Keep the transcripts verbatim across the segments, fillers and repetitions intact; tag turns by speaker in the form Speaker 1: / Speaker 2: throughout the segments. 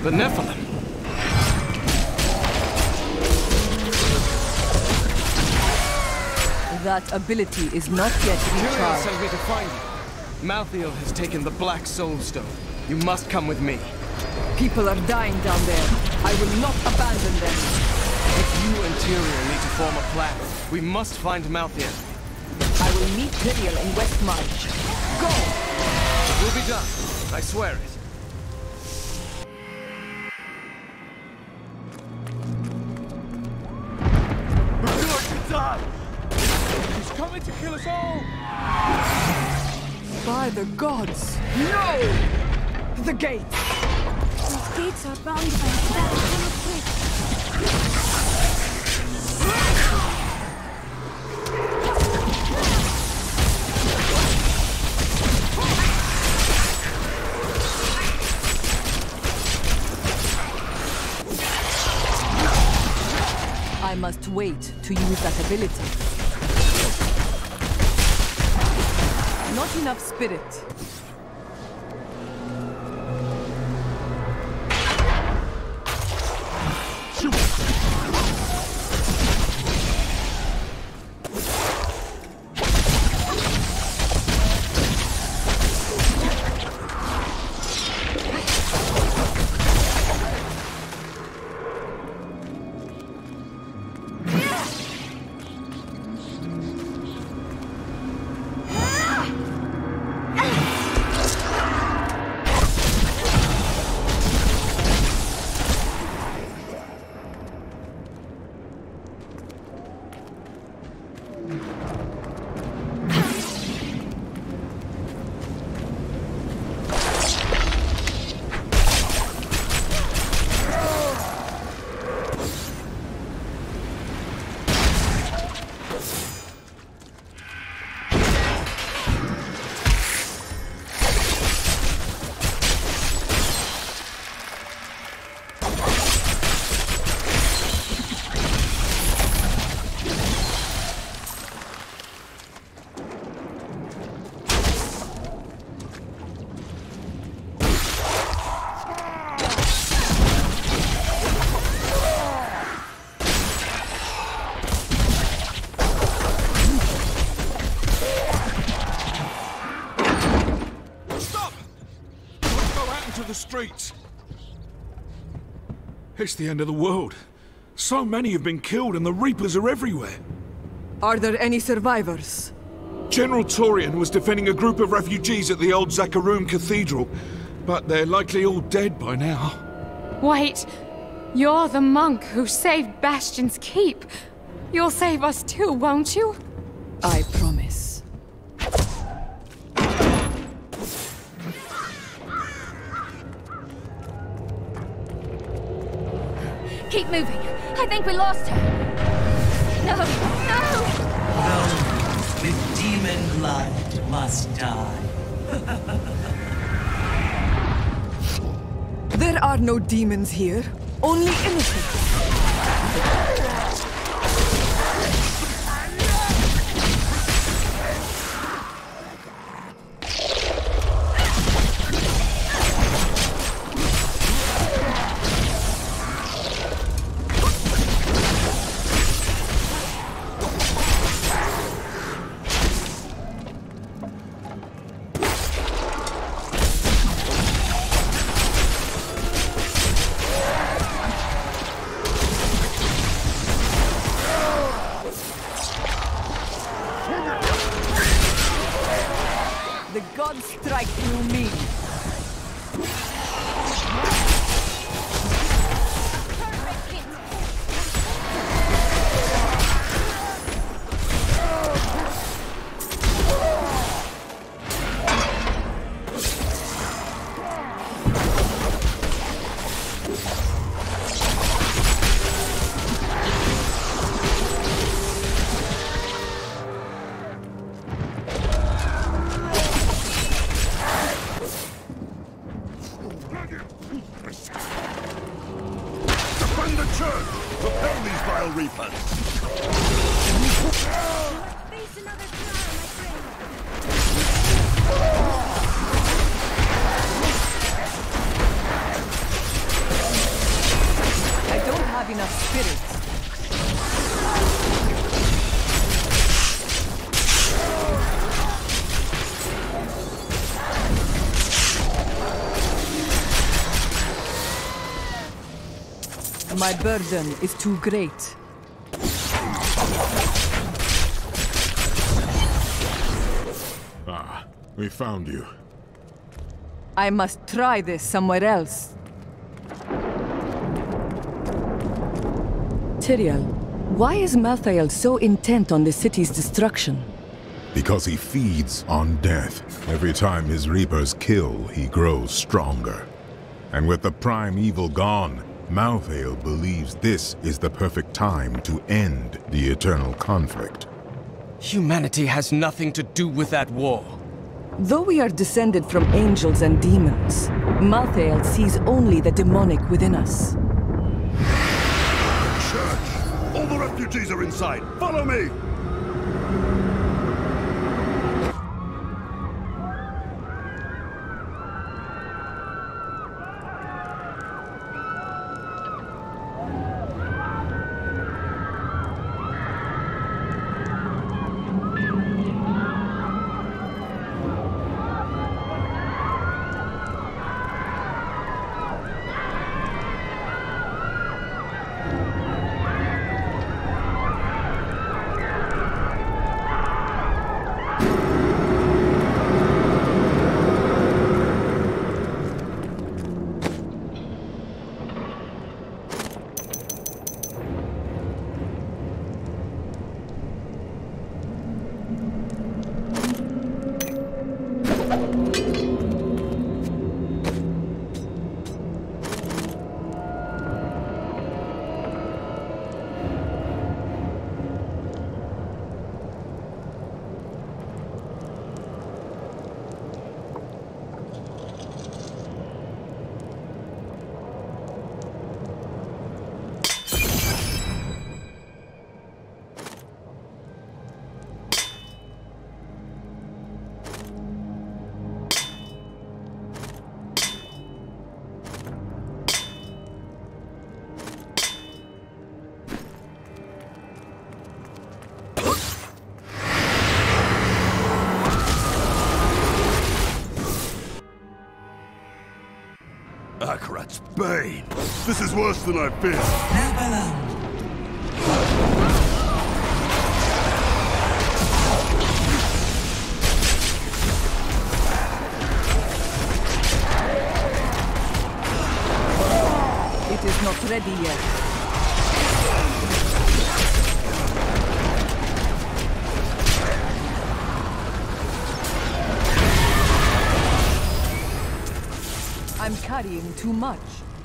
Speaker 1: The Nephilim.
Speaker 2: That ability is not yet
Speaker 1: Tyrion
Speaker 2: recharged.
Speaker 1: sent me to find you. Malthael has taken the Black Soul Stone. You must come with me.
Speaker 2: People are dying down there. I will not abandon them.
Speaker 1: If you and Tyrion need to form a plan, we must find Malthael.
Speaker 2: I will meet Tyrion in West March. Go!
Speaker 1: It will be done. I swear it.
Speaker 3: We're going to die! He's coming to kill us all!
Speaker 2: By the gods! No! The gates!
Speaker 4: Those gates are bound by a spell of bridge.
Speaker 2: I must wait to use that ability. Not enough spirit.
Speaker 3: Streets. It's the end of the world. So many have been killed and the Reapers are everywhere.
Speaker 2: Are there any survivors?
Speaker 3: General Torian was defending a group of refugees at the old Zakharoon Cathedral, but they're likely all dead by now.
Speaker 4: Wait, you're the monk who saved Bastion's Keep. You'll save us too, won't you?
Speaker 2: I promise.
Speaker 4: Keep moving. I think we lost her. No, no!
Speaker 5: No, with demon blood must die.
Speaker 2: There are no demons here, only innocents. The gods strike through me. My burden is too great.
Speaker 6: Ah, we found you.
Speaker 2: I must try this somewhere else. Tyrael, why is Malthael so intent on the city's destruction?
Speaker 6: Because he feeds on death. Every time his reapers kill, he grows stronger. And with the prime evil gone, Malthael believes this is the perfect time to end the eternal conflict.
Speaker 1: Humanity has nothing to do with that war.
Speaker 2: Though we are descended from angels and demons, Malthael sees only the demonic within us.
Speaker 7: Church! All the refugees are inside! Follow me! Akarat's bane! This is worse than I feared!
Speaker 2: It is not ready yet. I'm carrying too much.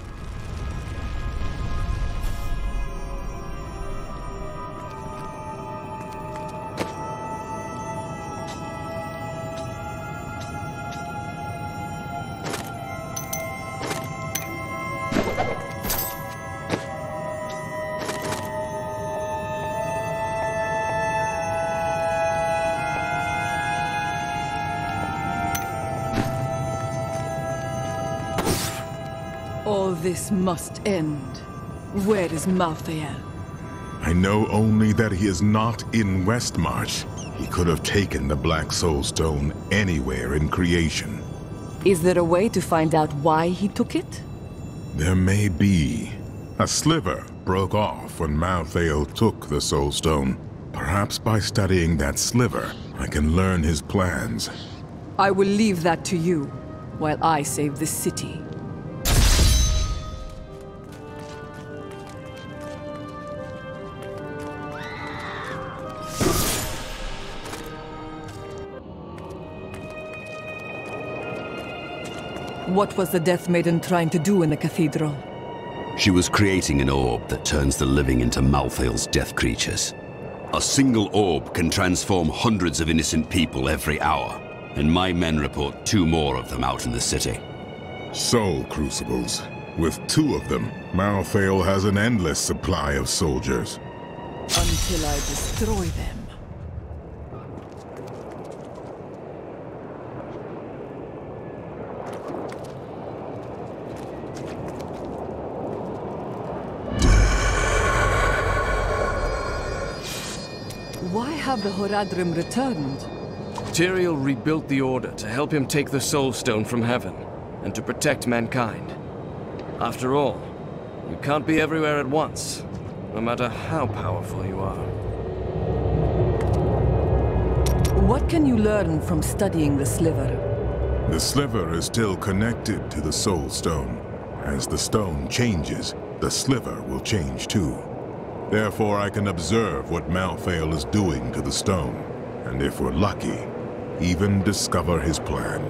Speaker 2: All this must end. Where is Malthael?
Speaker 6: I know only that he is not in Westmarch. He could have taken the Black Soul Stone anywhere in creation.
Speaker 2: Is there a way to find out why he took it?
Speaker 6: There may be. A sliver broke off when Malthael took the Soul Stone. Perhaps by studying that sliver, I can learn his plans.
Speaker 2: I will leave that to you, while I save the city. What was the Death Maiden trying to do in the cathedral?
Speaker 8: She was creating an orb that turns the living into Malthael's death creatures. A single orb can transform hundreds of innocent people every hour, and my men report two more of them out in the city.
Speaker 6: Soul Crucibles. With two of them, Malthael has an endless supply of soldiers.
Speaker 2: Until I destroy them. Why have the Horadrim returned?
Speaker 1: Tyrael rebuilt the Order to help him take the Soul Stone from heaven, and to protect mankind. After all, You can't be everywhere at once, no matter how powerful you are.
Speaker 2: What can you learn from studying the sliver?
Speaker 6: The sliver is still connected to the soul stone. As the stone changes, the sliver will change too. Therefore, I can observe what Malthael is doing to the stone, and if we're lucky, even discover his plan.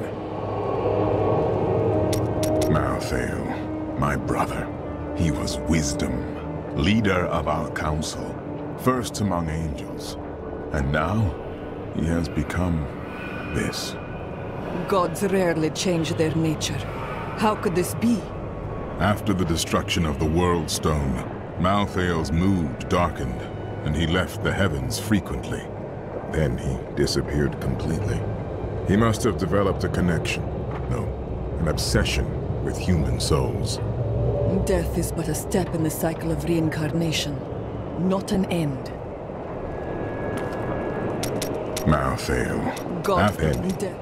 Speaker 6: Malthael, my brother, he was wisdom, leader of our council, first among angels, and now he has become this.
Speaker 2: Gods rarely change their nature. How could this be?
Speaker 6: After the destruction of the World Stone, Malthael's mood darkened, and he left the heavens frequently. Then he disappeared completely. He must have developed a connection, no, an obsession with human souls.
Speaker 2: Death is but a step in the cycle of reincarnation, not an end.
Speaker 6: Malthael.
Speaker 2: God
Speaker 6: After
Speaker 2: death.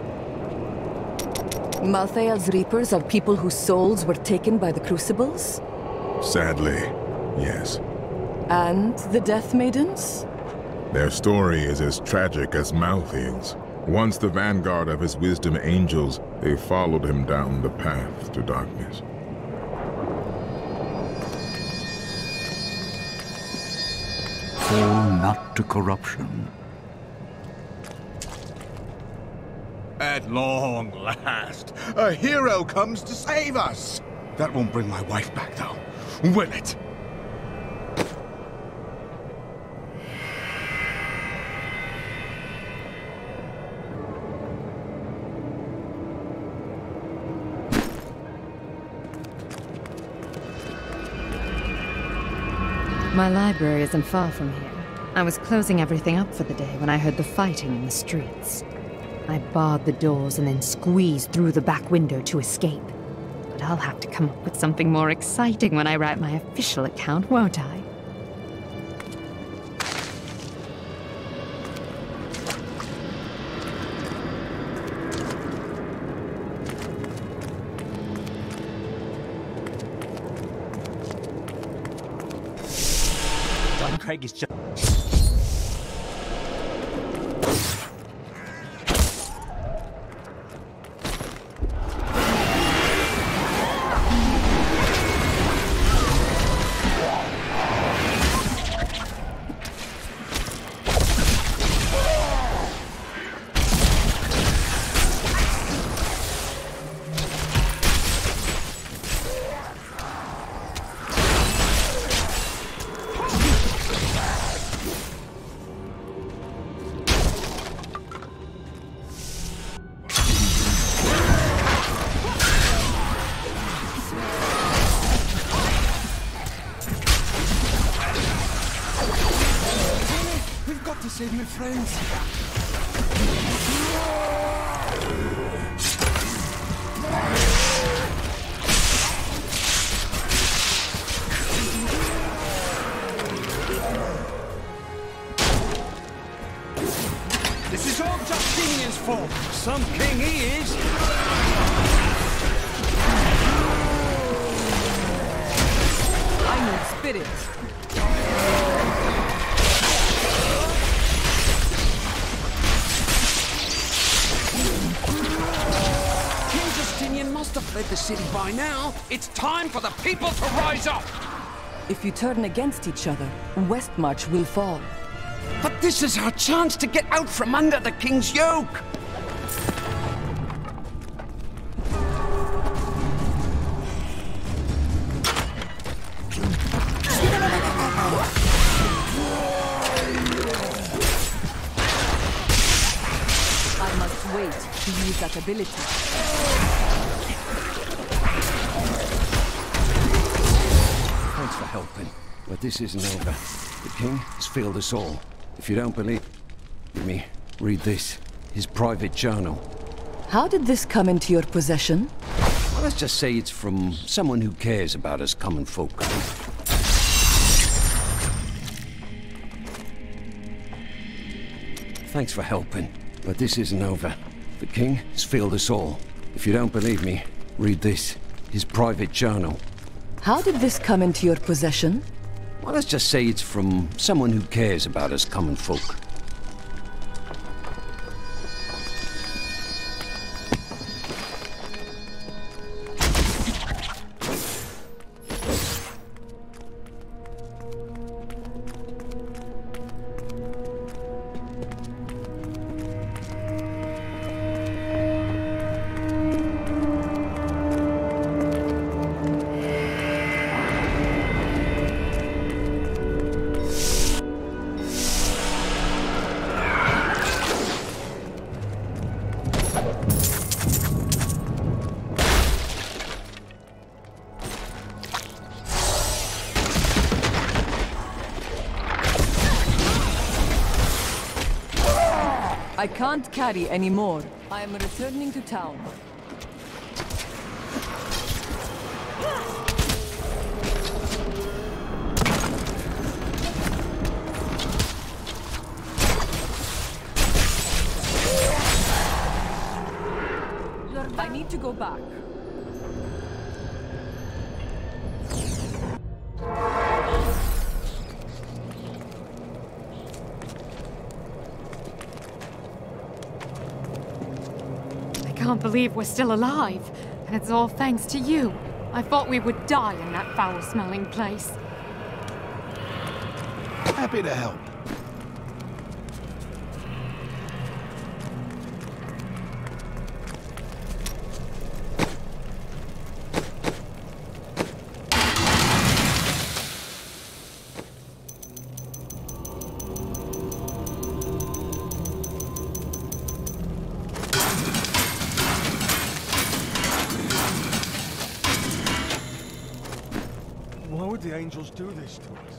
Speaker 2: Malthael's reapers are people whose souls were taken by the crucibles?
Speaker 6: Sadly, yes.
Speaker 2: And the Death Maidens?
Speaker 6: Their story is as tragic as Malthael's. Once the vanguard of his wisdom angels, they followed him down the path to darkness.
Speaker 9: Fall not to corruption.
Speaker 7: At long last, a hero comes to save us. That won't bring my wife back, though, will it?
Speaker 4: My library isn't far from here. I was closing everything up for the day when I heard the fighting in the streets. I barred the doors and then squeezed through the back window to escape. But I'll have to come up with something more exciting when I write my official account, won't I?
Speaker 9: John Craig is just...
Speaker 1: Save my friends.
Speaker 5: This is all Justinian's fault. Some king he is.
Speaker 2: I need spirit.
Speaker 5: Must have fled the city by now. It's time for the people to rise up.
Speaker 2: If you turn against each other, Westmarch will fall.
Speaker 5: But this is our chance to get out from under the king's yoke.
Speaker 2: I must wait to use that ability.
Speaker 5: Thanks for helping, but this isn't over. The king has failed us all. If you don't believe me, read this. His private journal.
Speaker 2: How did this come into your possession?
Speaker 5: Well, let's just say it's from someone who cares about us common folk. Thanks for helping, but this isn't over. The king has failed us all. If you don't believe me, read this. His private journal.
Speaker 2: How did this come into your possession?
Speaker 5: Well, let's just say it's from someone who cares about us common folk.
Speaker 2: I can't carry any more. I am returning to town. I need to go back.
Speaker 10: I can't believe we're still alive. And it's all thanks to you. I thought we would die in that foul-smelling place.
Speaker 7: Happy to help.
Speaker 1: Why would the angels do this to us?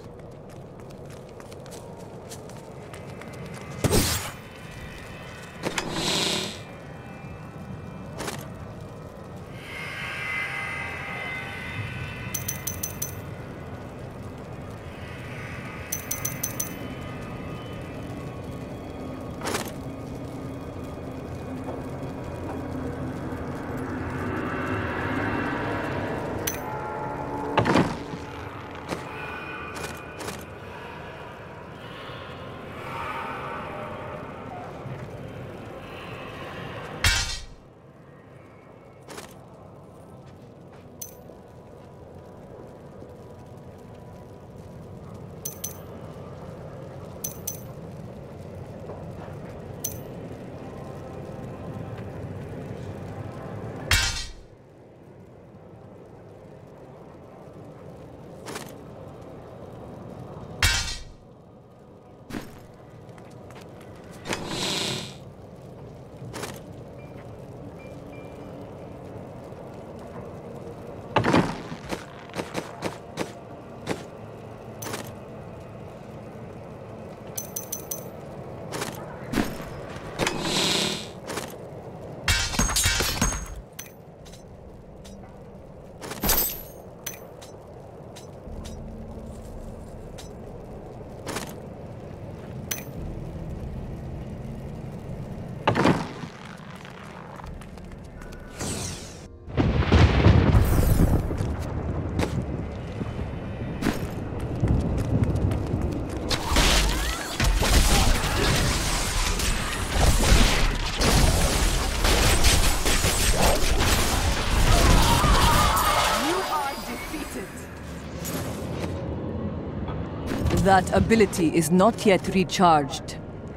Speaker 2: That ability is not yet recharged.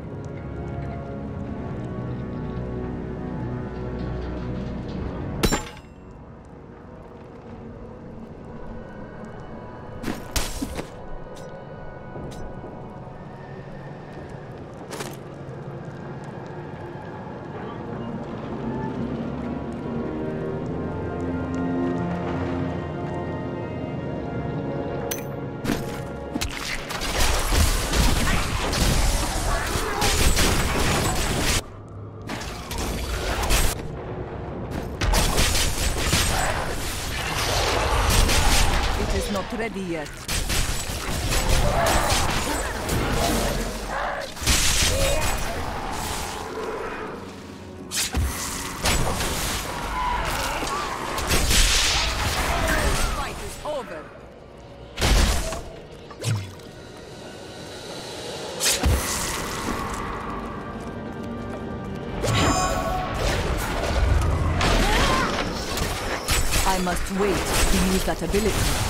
Speaker 2: Not ready yet. Fight is over. must wait to use that ability.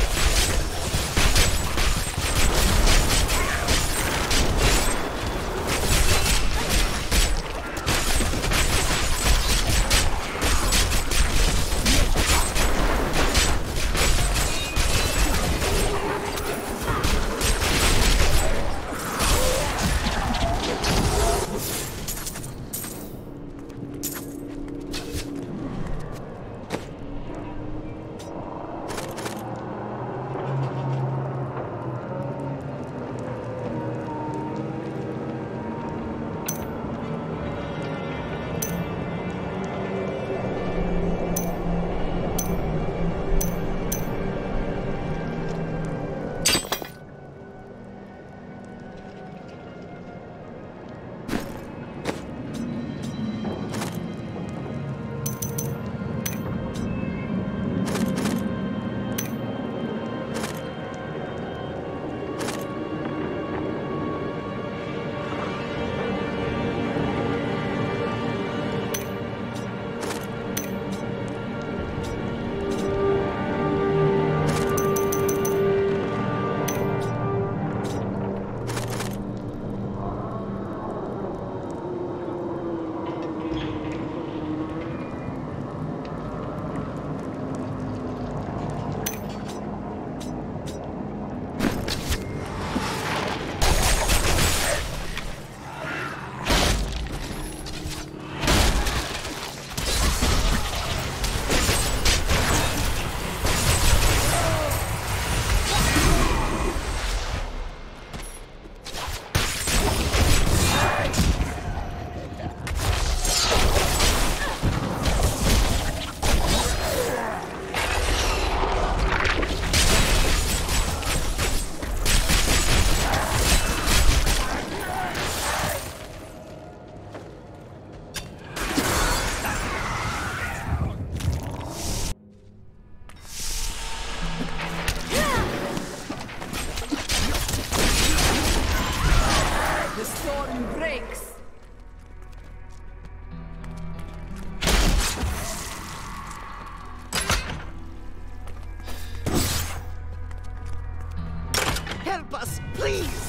Speaker 2: Help us, please!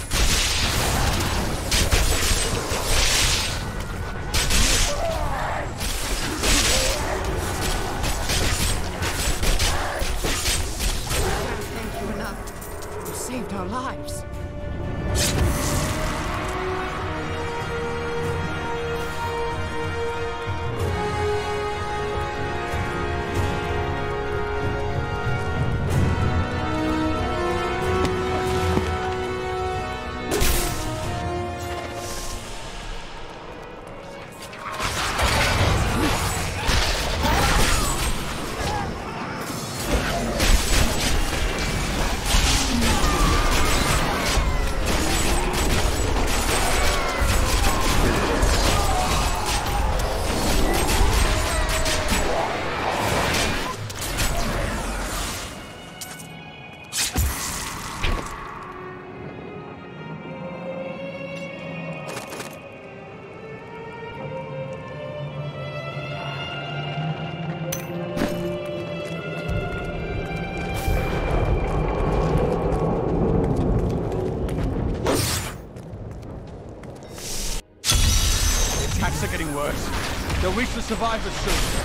Speaker 1: Thank you enough. You saved our lives.
Speaker 11: Attacks are getting worse. They'll reach the survivors soon.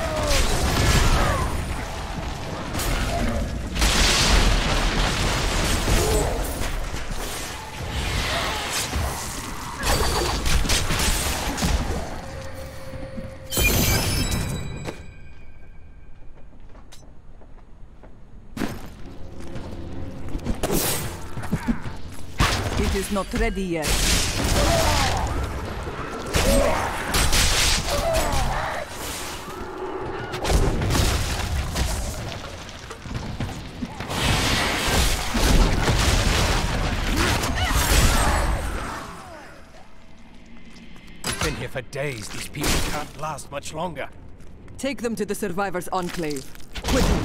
Speaker 2: It is not ready yet.
Speaker 11: Been here for days. These people can't last much longer.
Speaker 2: Take them to the survivors' enclave. Quickly!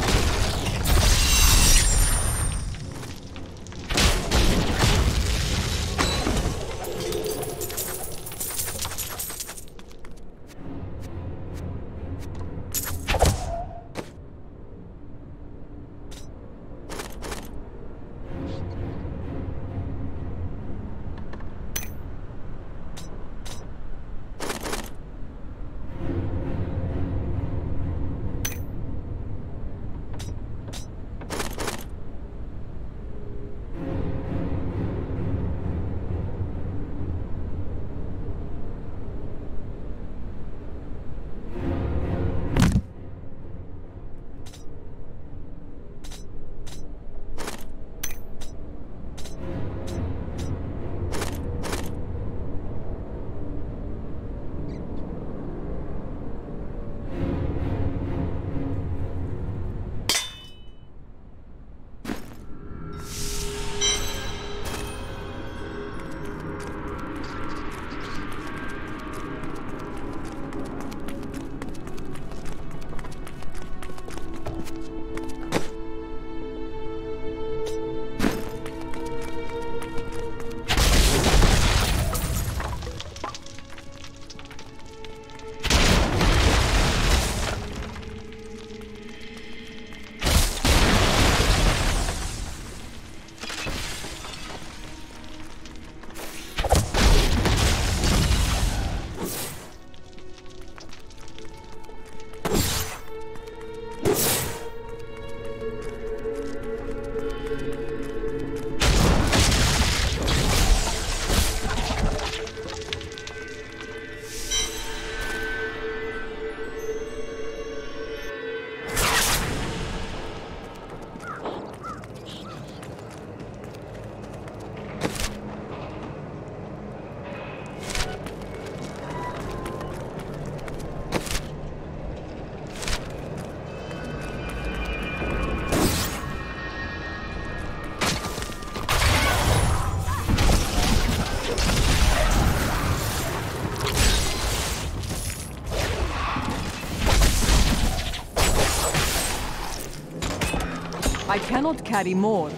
Speaker 2: I cannot carry more.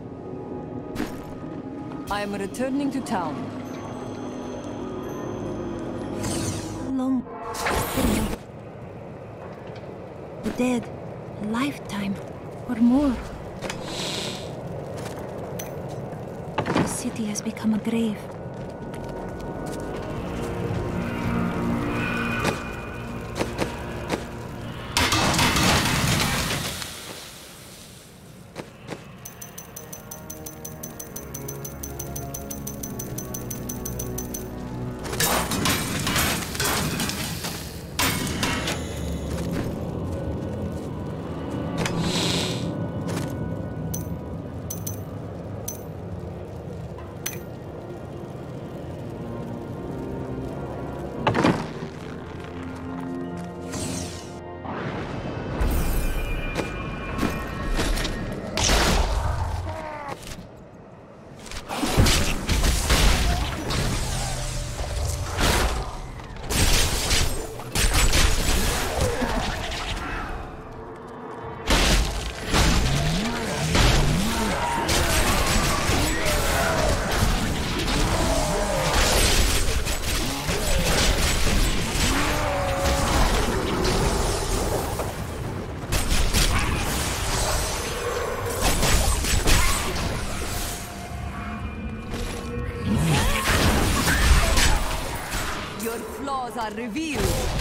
Speaker 2: I am returning to town.
Speaker 12: Long... The dead. A lifetime. Or more. The city has become a grave.
Speaker 2: Are revealed.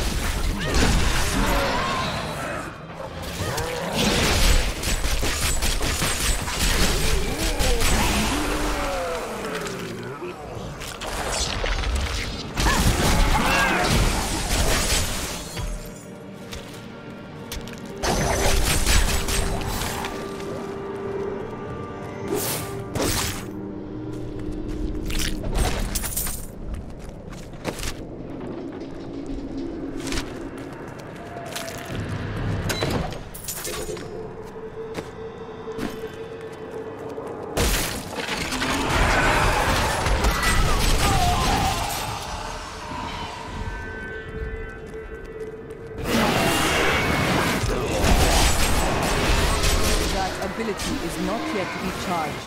Speaker 2: Is not yet recharged.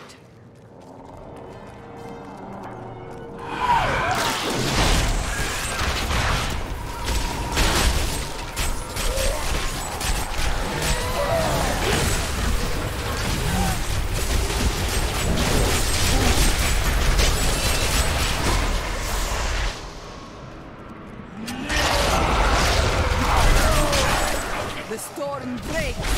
Speaker 2: The storm breaks.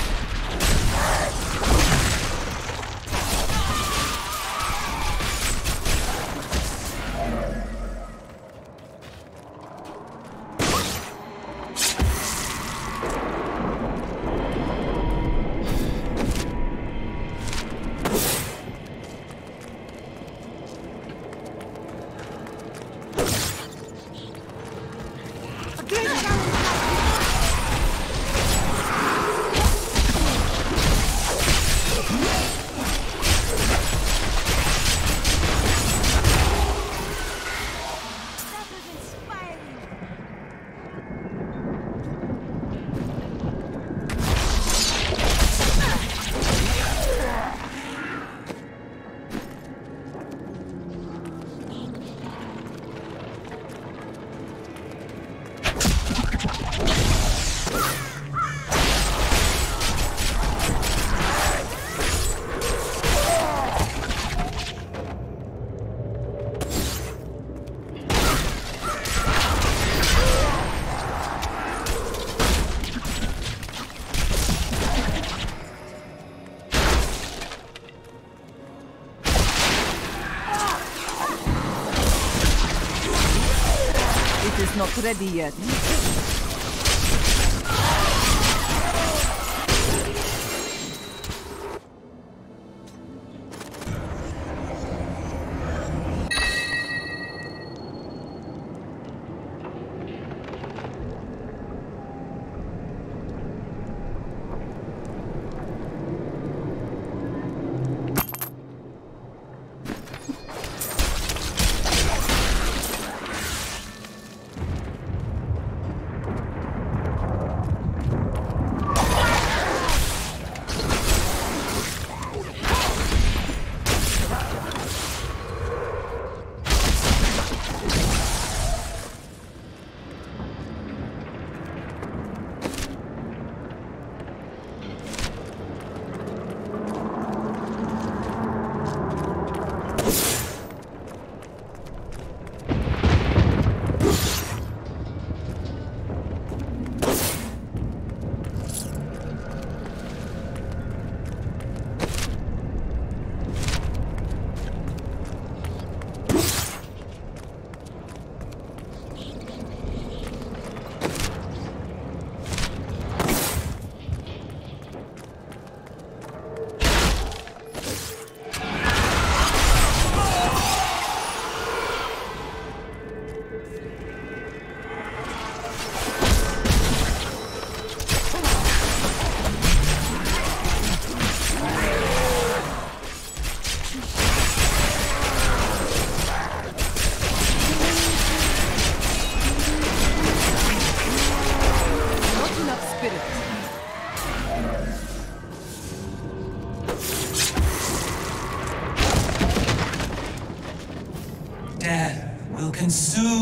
Speaker 2: It is not ready yet.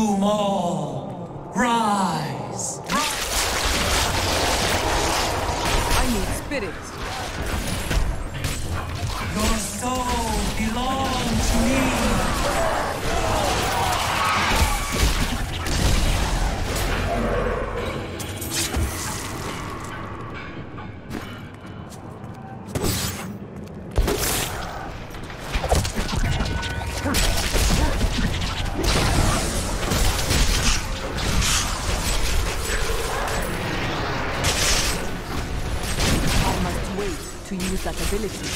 Speaker 13: consume all. Rise!
Speaker 2: I need spirits.
Speaker 13: Your soul belongs to me!
Speaker 2: To use that ability.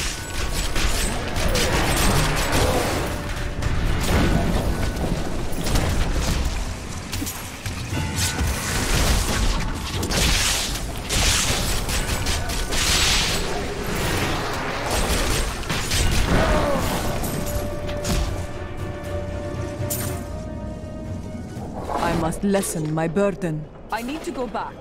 Speaker 2: I must lessen my burden. I need to go back.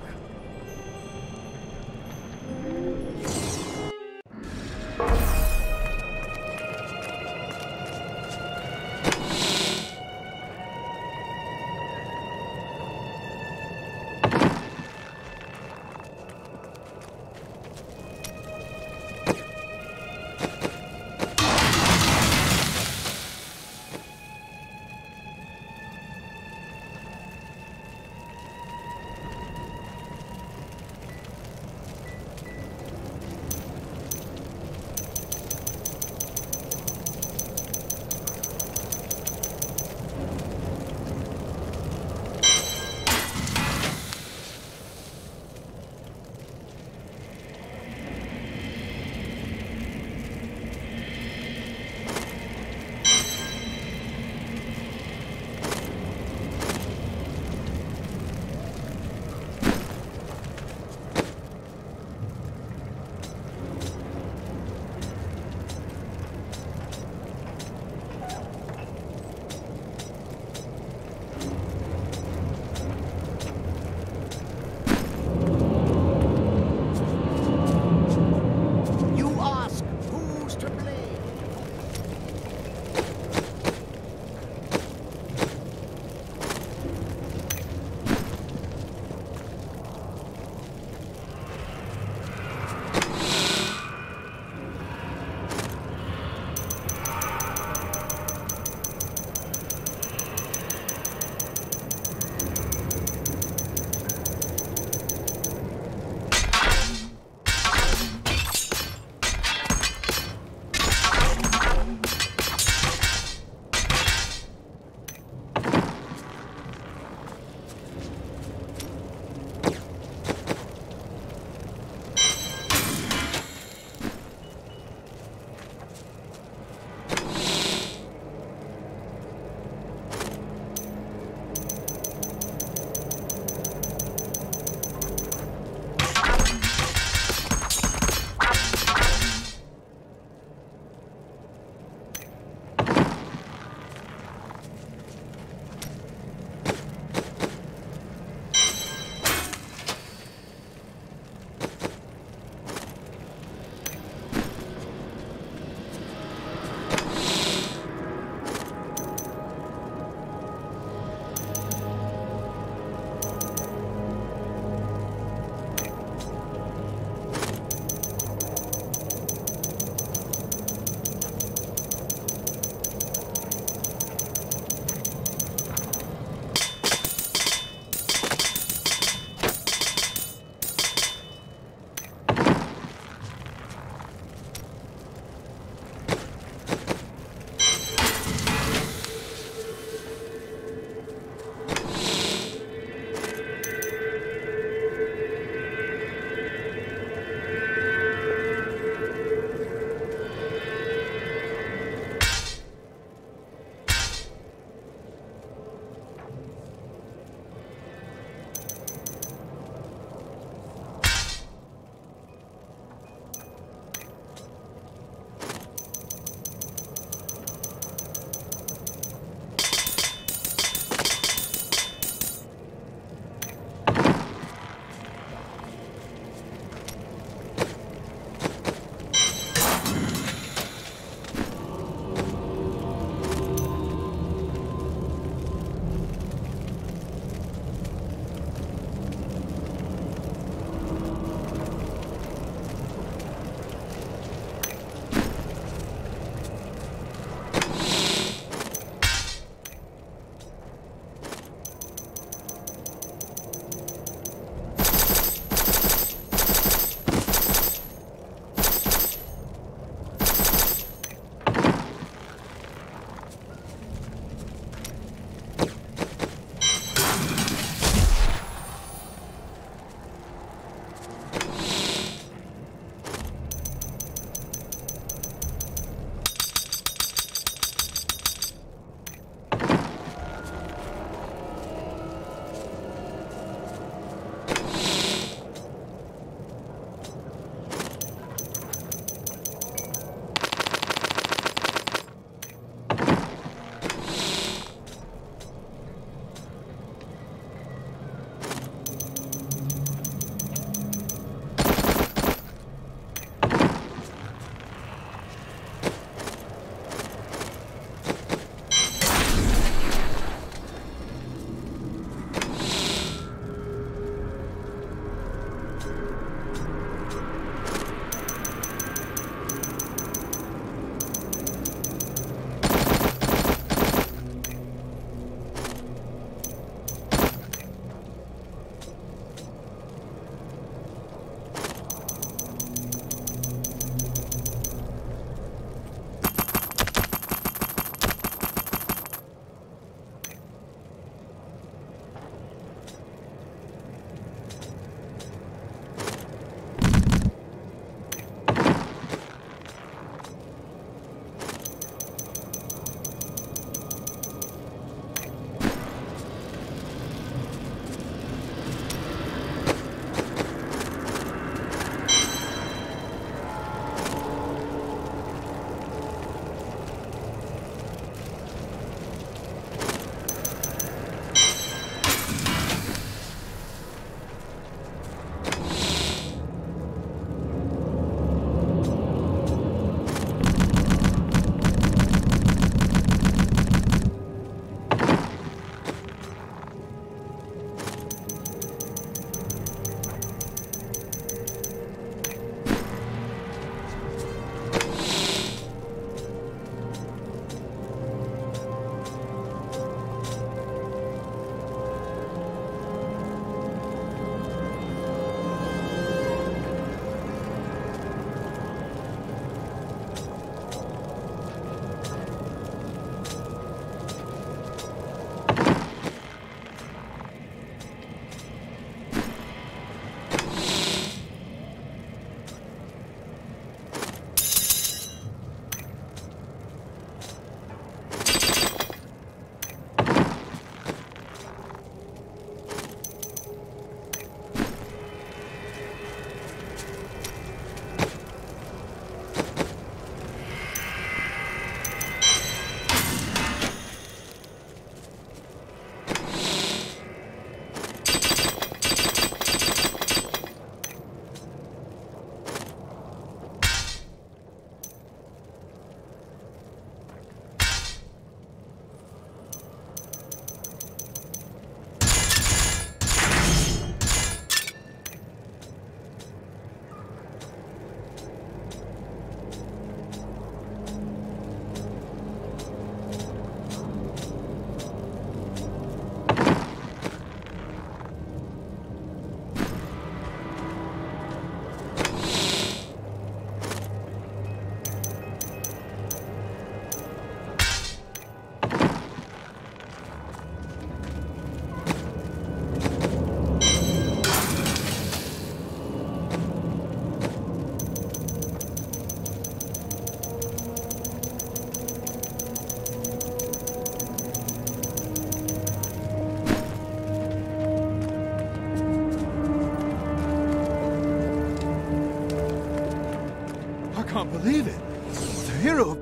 Speaker 14: can't believe it. The hero...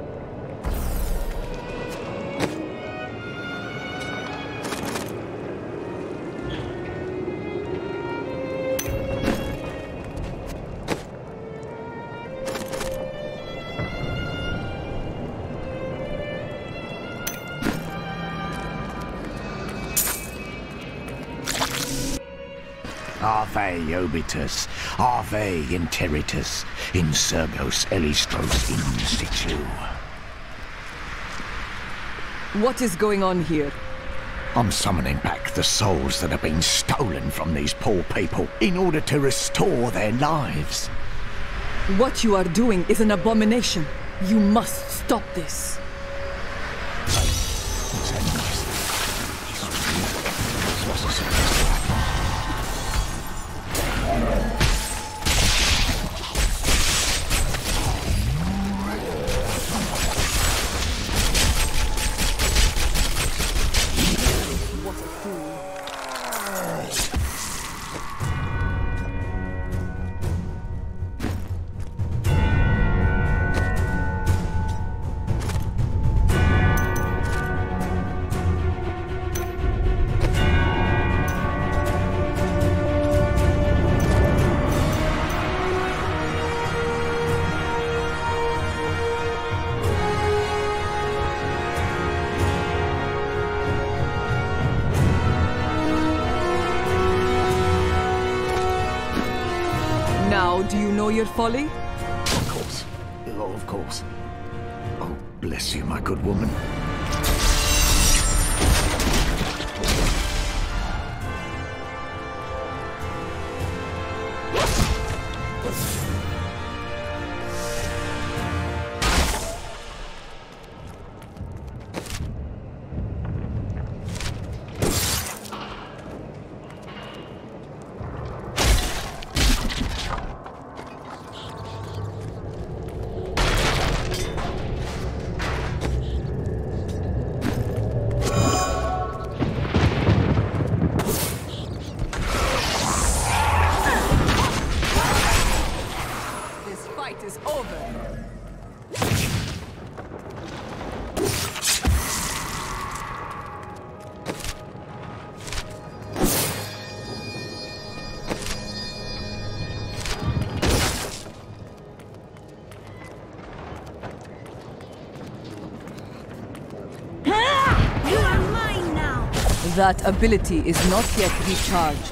Speaker 15: Ave obitus, Ave interitus, insurgos elistros in situ.
Speaker 2: What is going on here?
Speaker 15: I'm summoning back the souls that have been stolen from these poor people in order to restore their lives.
Speaker 2: What you are doing is an abomination. You must stop this. Now, do you know your folly?
Speaker 15: Of course. Oh, of course. Oh, bless you, my good woman.
Speaker 2: Is over.
Speaker 12: You are mine now.
Speaker 2: That ability is not yet recharged.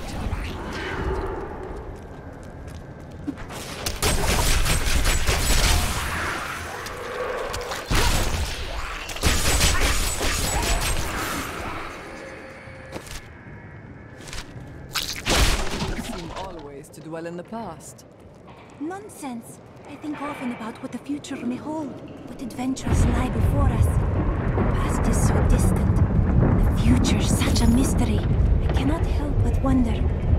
Speaker 2: To dwell in the past.
Speaker 12: Nonsense. I think often about what the future may hold, what adventures lie before us. The past is so distant. The future such a mystery. I cannot help but wonder.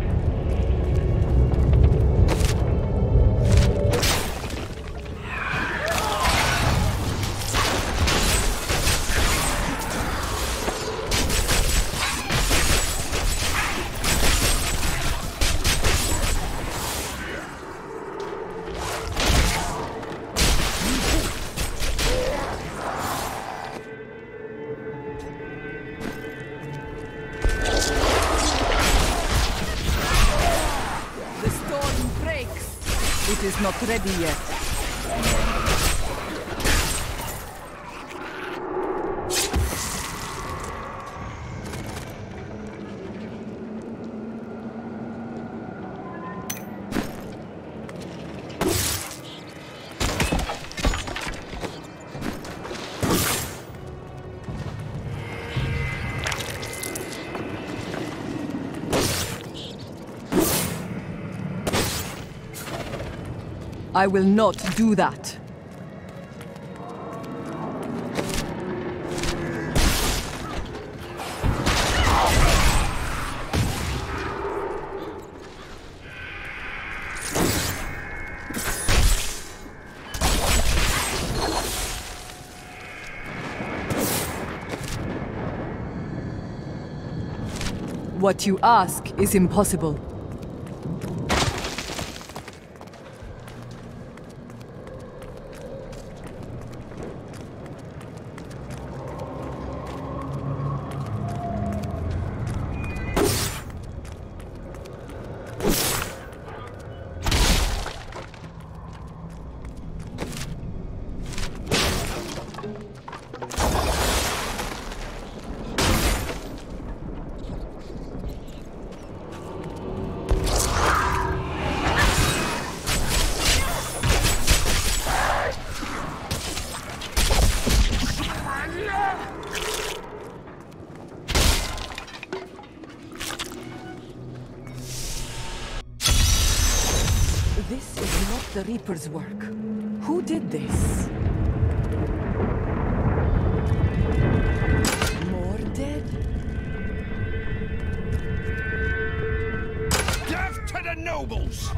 Speaker 2: It is not ready yet. I will not do that. What you ask is impossible. This is not the Reaper's work. Who did this? More dead?
Speaker 5: Death to the nobles!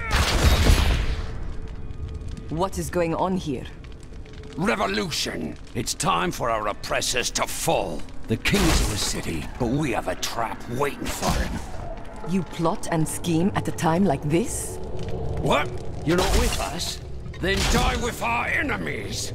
Speaker 2: What is going on here?
Speaker 5: Revolution! It's time for our oppressors to fall. The king's in the city, but we have a trap waiting for him.
Speaker 2: You plot and scheme at a time like this?
Speaker 5: What? You're not with us? Then die with our enemies!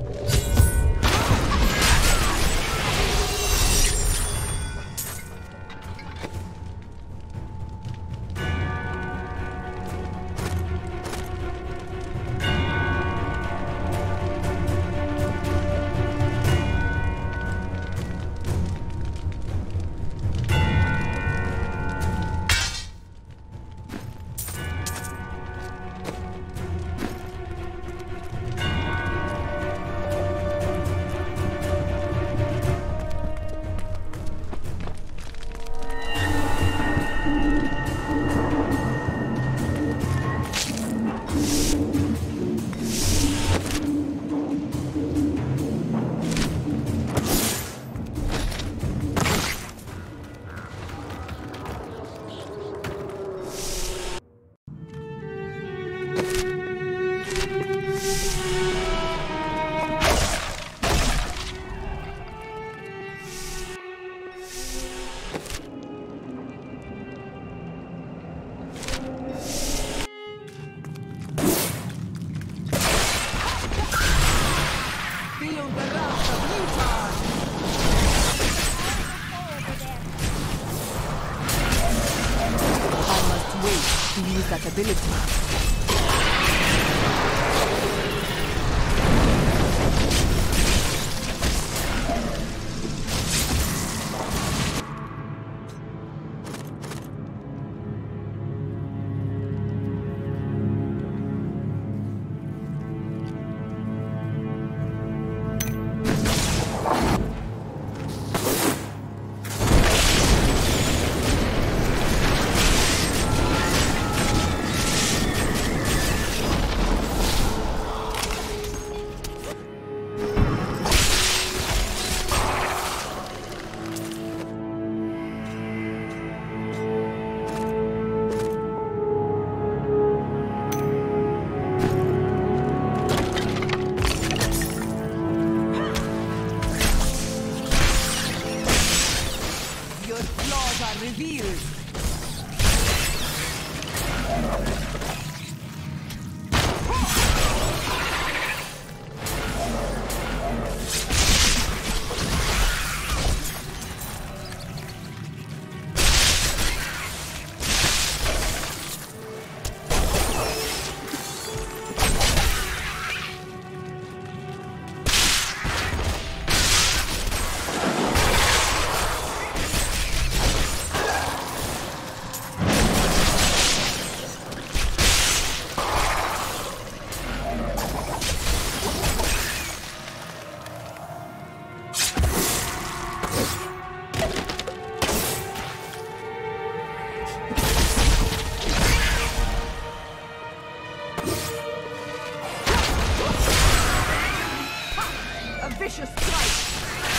Speaker 2: Use that ability. Vicious strike!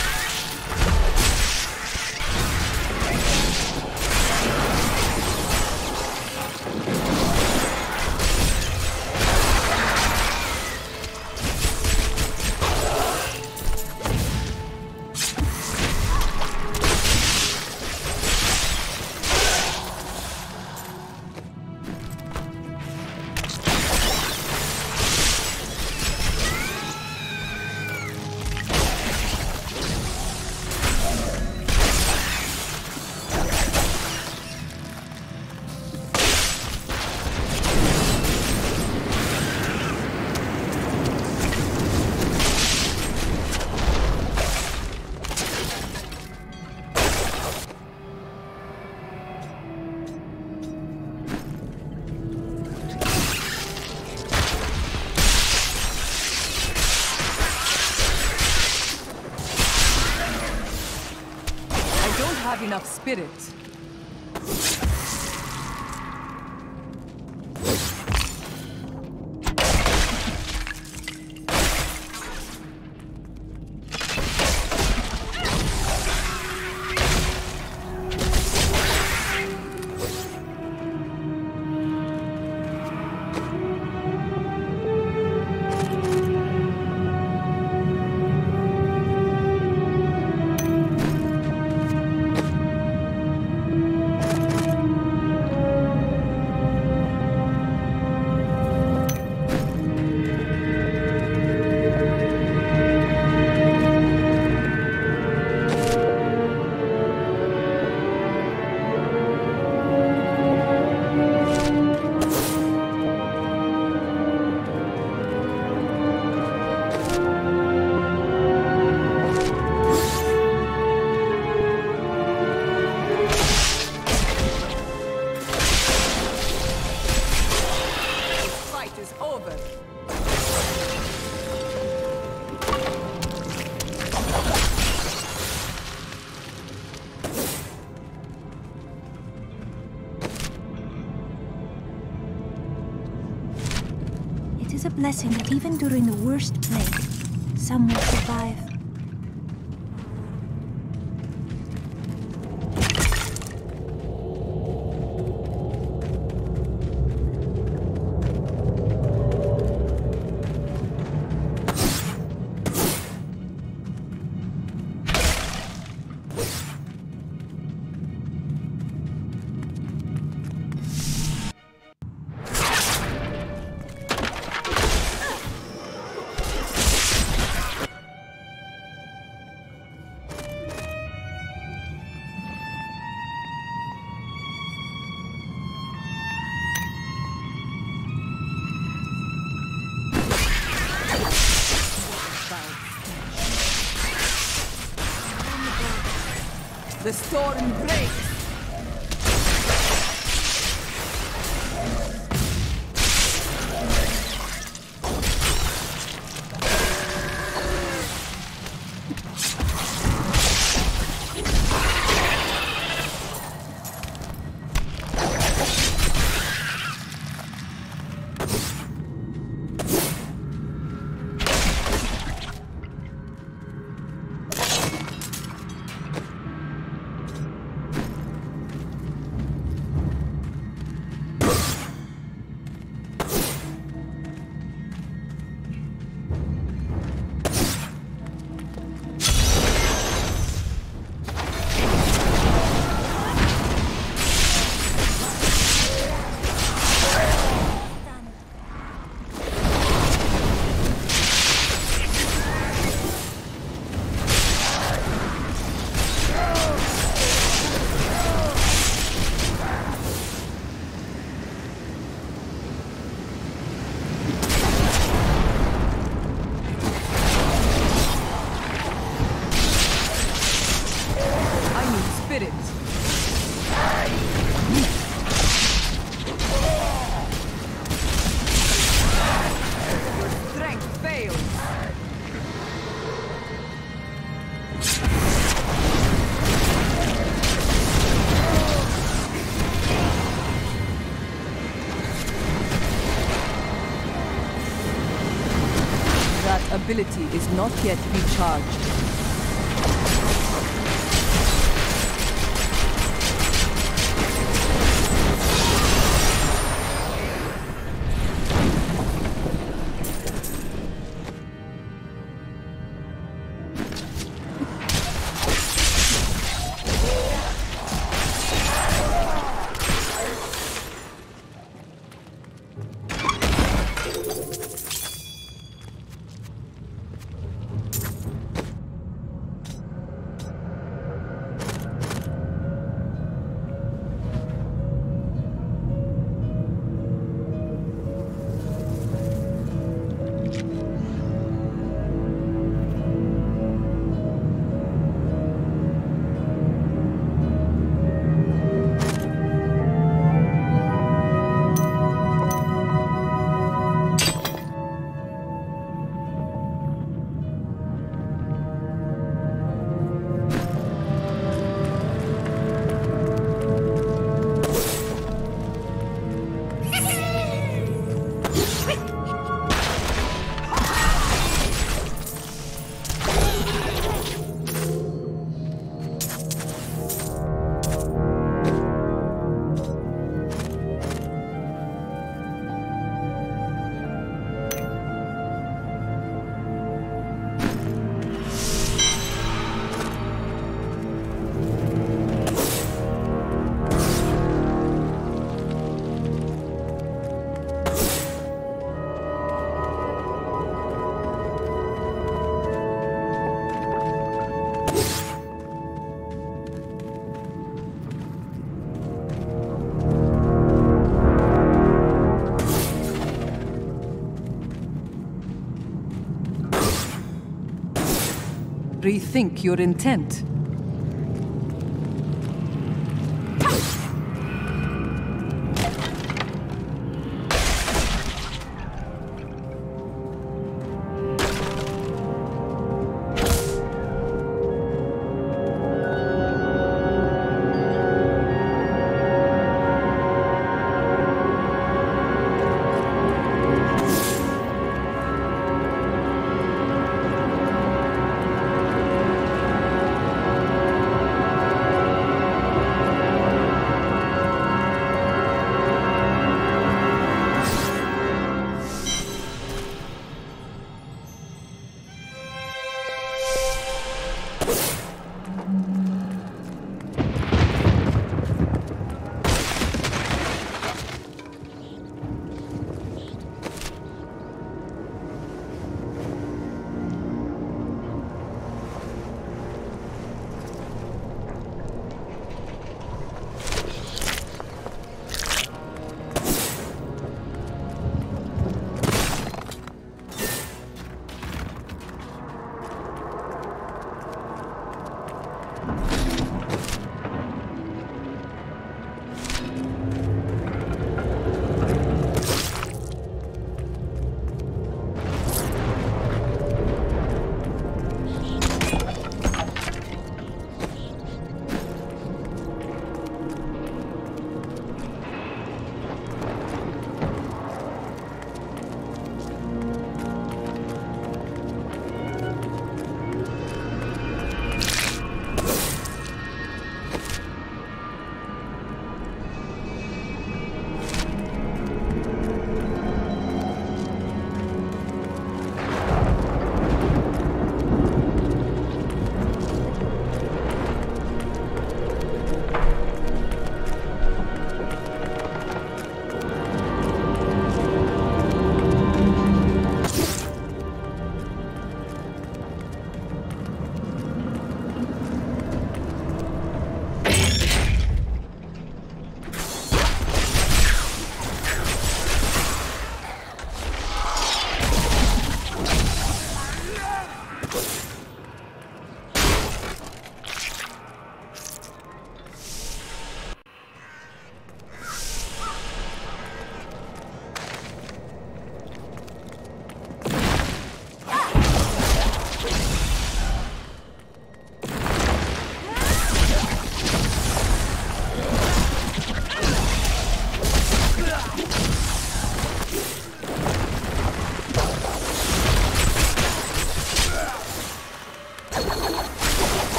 Speaker 2: Have enough spirit.
Speaker 12: a blessing that even during the worst plague, some will survive.
Speaker 2: The storm breaks! Ability is not yet recharged. Rethink your intent.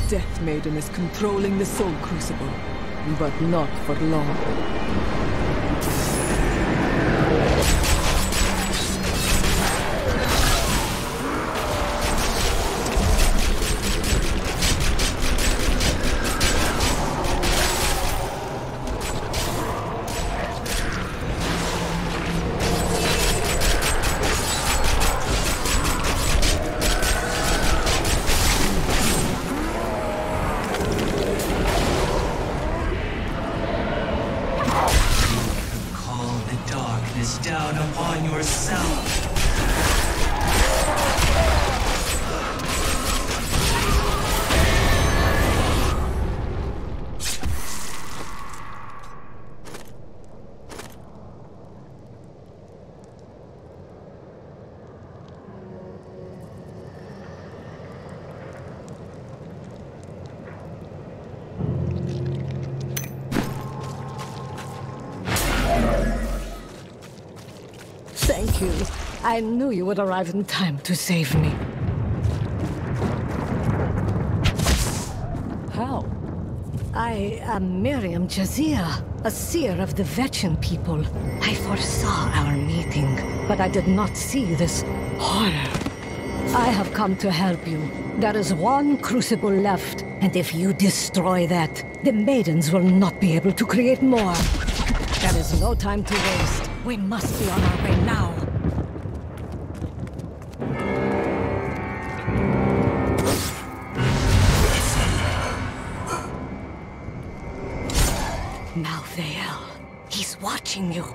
Speaker 2: Death Maiden is controlling the Soul Crucible, but not for long.
Speaker 13: Down upon yourself.
Speaker 2: Thank you. I knew you would arrive in time to save me. How? I am Miriam Jazia, a seer of the Vetchin people. I foresaw our meeting, but I did not see this horror. I have come to help you. There is one crucible left, and if you destroy that, the maidens will not be able to create more. There is no time to waste. We must be on our way now. Malthael, he's watching you.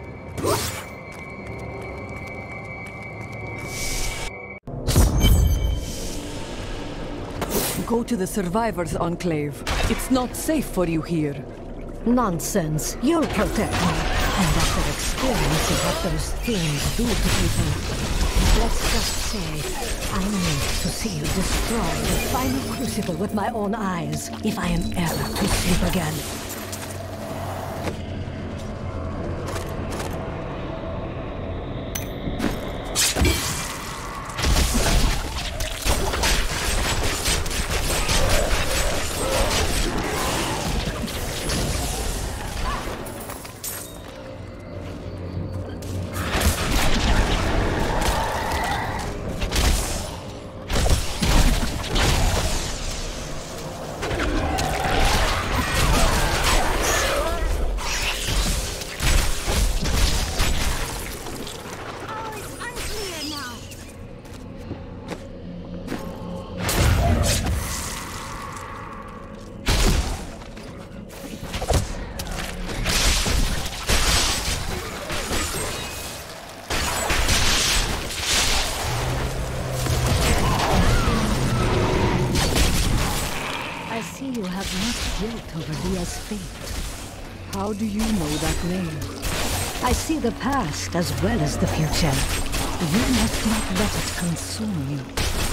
Speaker 2: Go to the Survivors' Enclave. It's not safe for you here. Nonsense. You'll protect me. And after experiencing what those things do to people, let's just say I need to see you destroy the final crucible with my own eyes if I am ever to sleep again. You have much guilt over Leah's fate. How do you know that name? I see the past as well as the future. You must not let it consume you.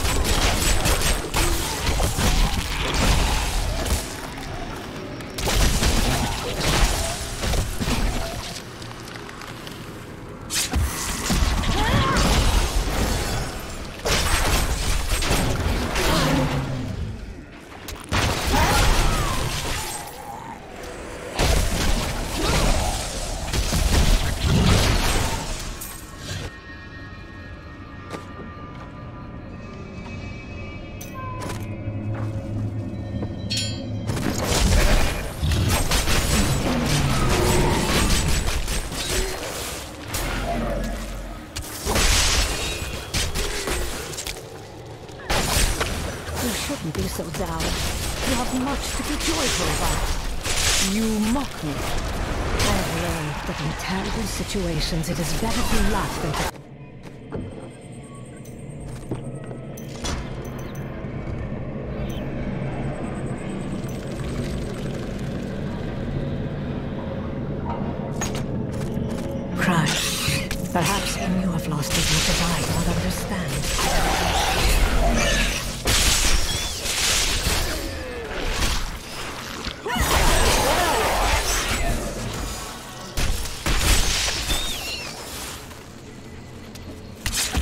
Speaker 2: You shouldn't be so down. You have much to be joyful about. You mock me. I've learned that in terrible situations it is better to laugh than to... Perhaps even you have lost as much as I don't understand.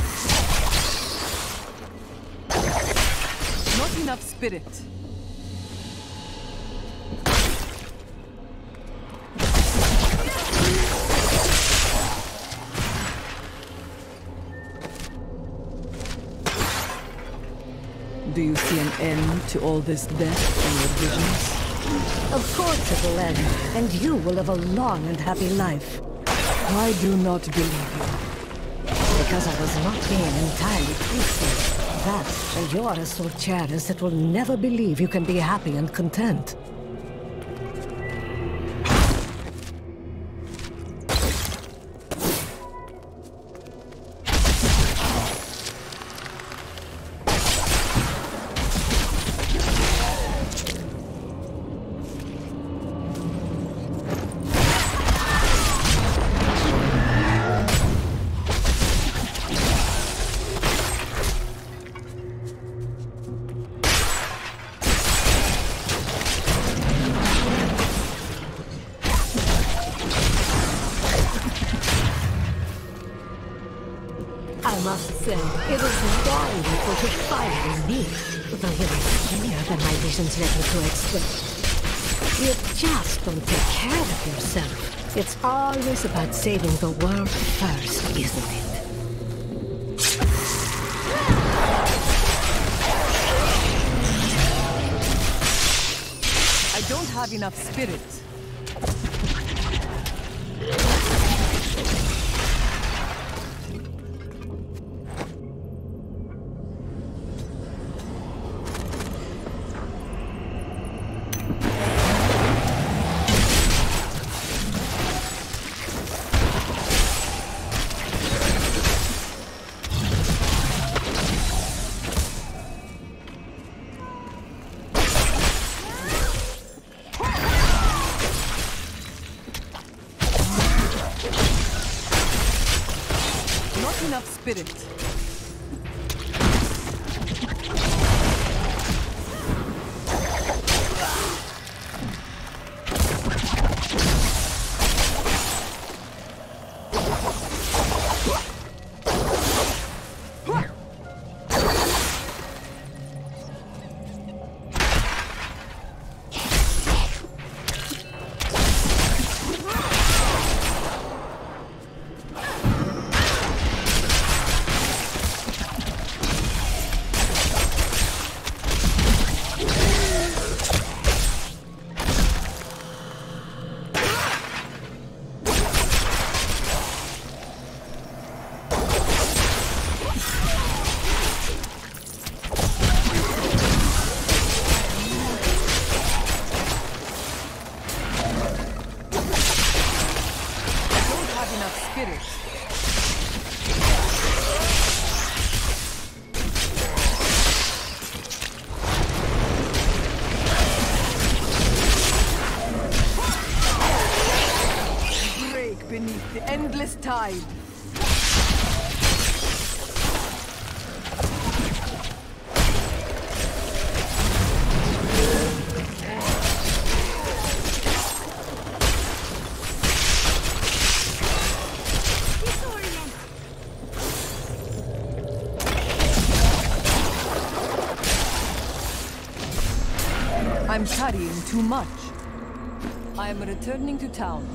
Speaker 2: Not enough spirit.
Speaker 16: Do you see an end to all this death in your visions?
Speaker 2: Of course it will end, and you will live a long and happy life.
Speaker 16: I do not believe you.
Speaker 2: Because I was not being entirely truthful. That, and you are as so cherish that will never believe you can be happy and content. I must say, it is wonderful to find me, though you are skinnier than my visions led me to expect. You just don't take care of yourself. It's always about saving the world first, isn't it?
Speaker 16: I don't have enough spirit. Enough spirit. Beneath the endless tide. I'm carrying too much. I am returning to town.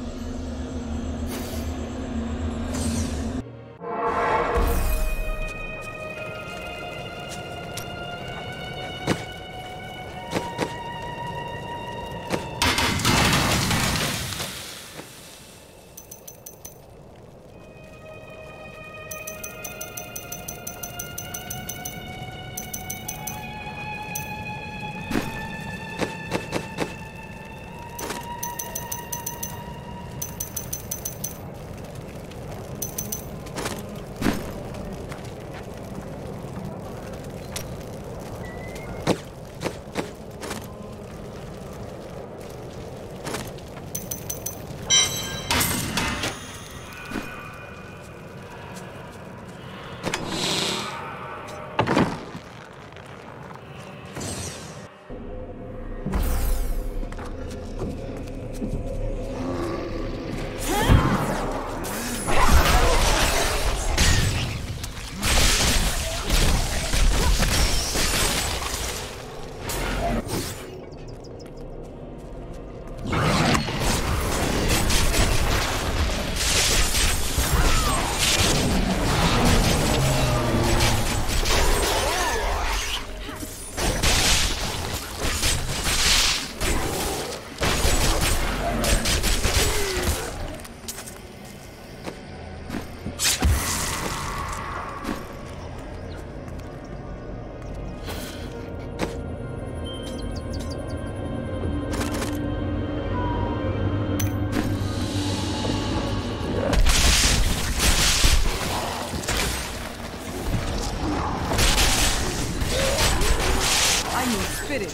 Speaker 16: spirit.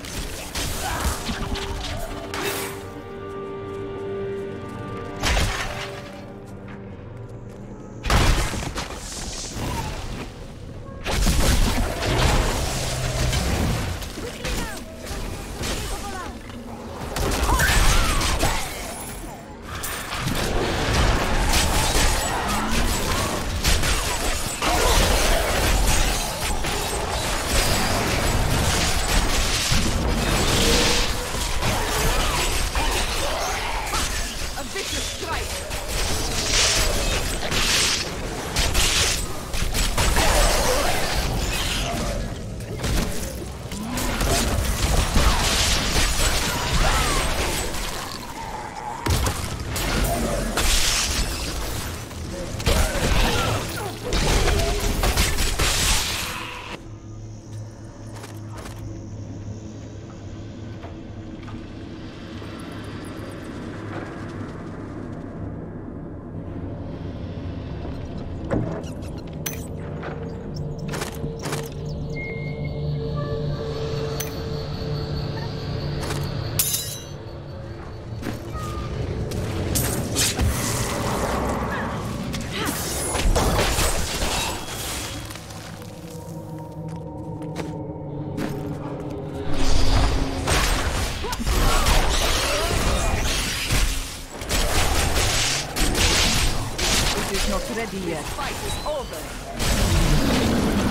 Speaker 16: Ready yet. This fight is over.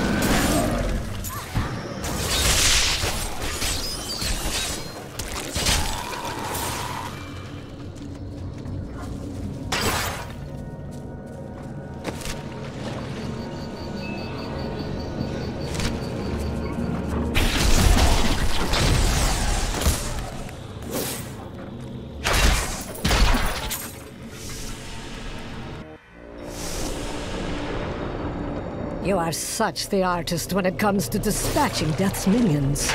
Speaker 2: You are such the artist when it comes to dispatching Death's minions.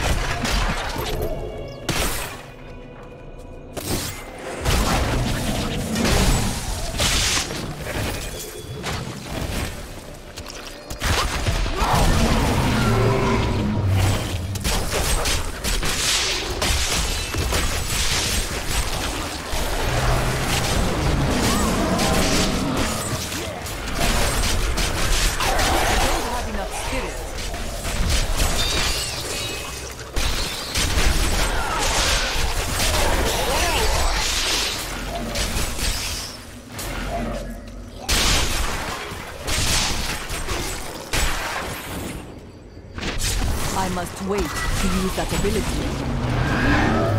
Speaker 16: I must wait to use that ability.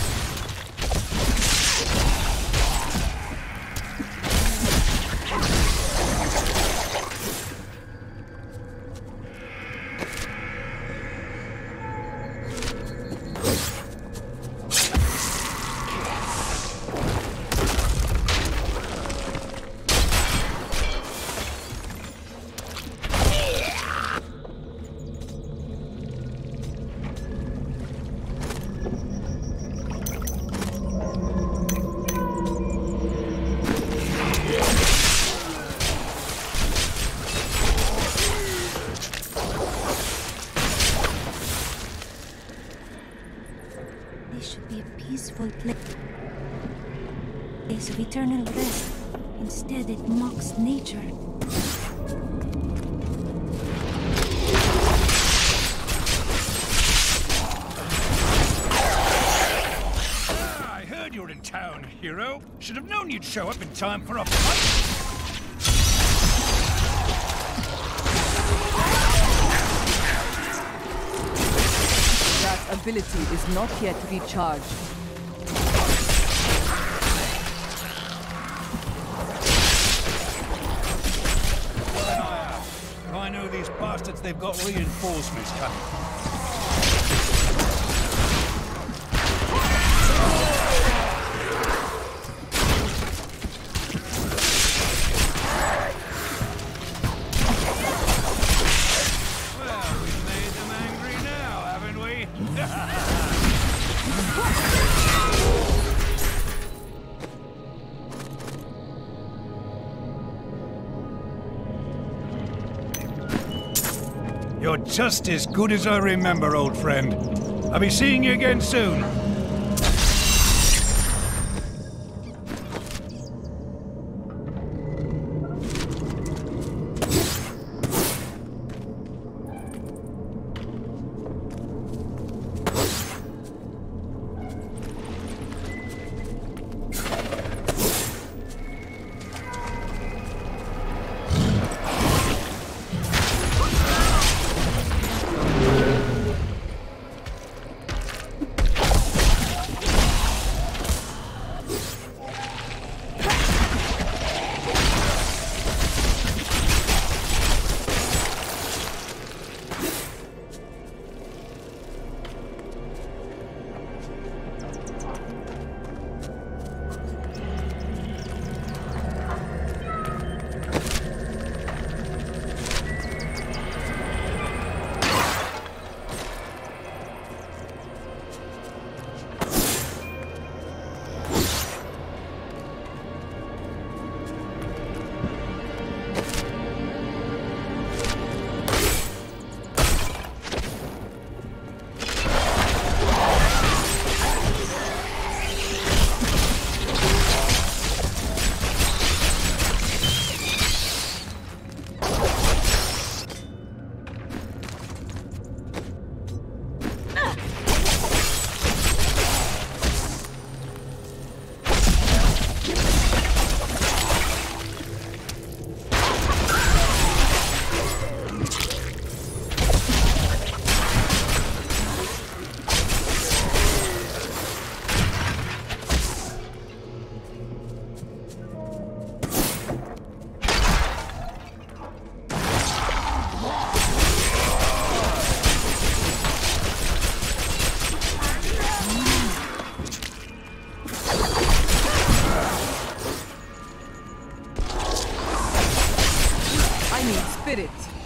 Speaker 12: Peaceful place, place of eternal rest. Instead, it mocks nature.
Speaker 11: Ah, I heard you're in town, hero. Should have known you'd show up in time for a fight.
Speaker 16: That ability is not yet recharged.
Speaker 11: I know these bastards, they've got reinforcements coming. Well, we've made them angry now, haven't we? You're just as good as I remember, old friend. I'll be seeing you again soon.
Speaker 16: Spirit.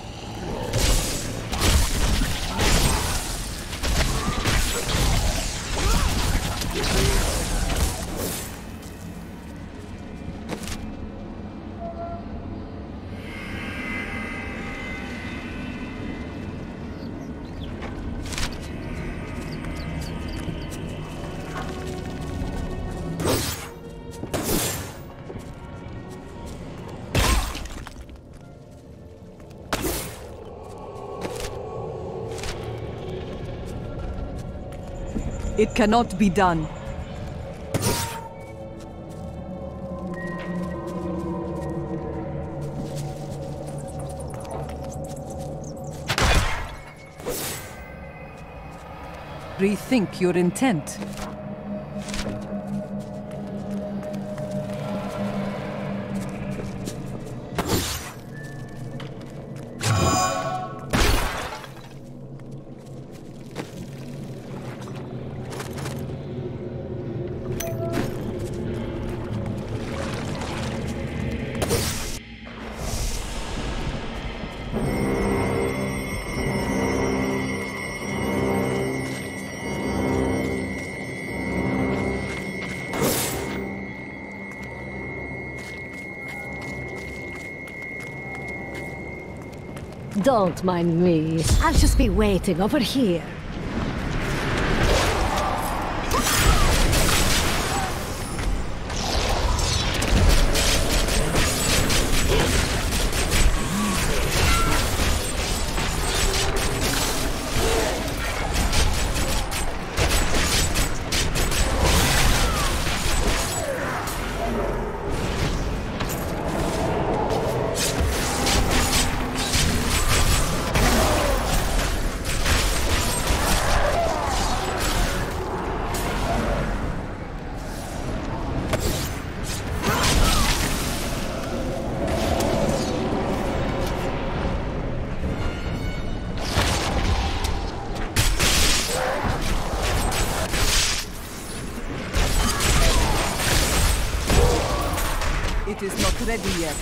Speaker 16: It cannot be done. Rethink your intent.
Speaker 2: Don't mind me. I'll just be waiting over here. It is not ready yet.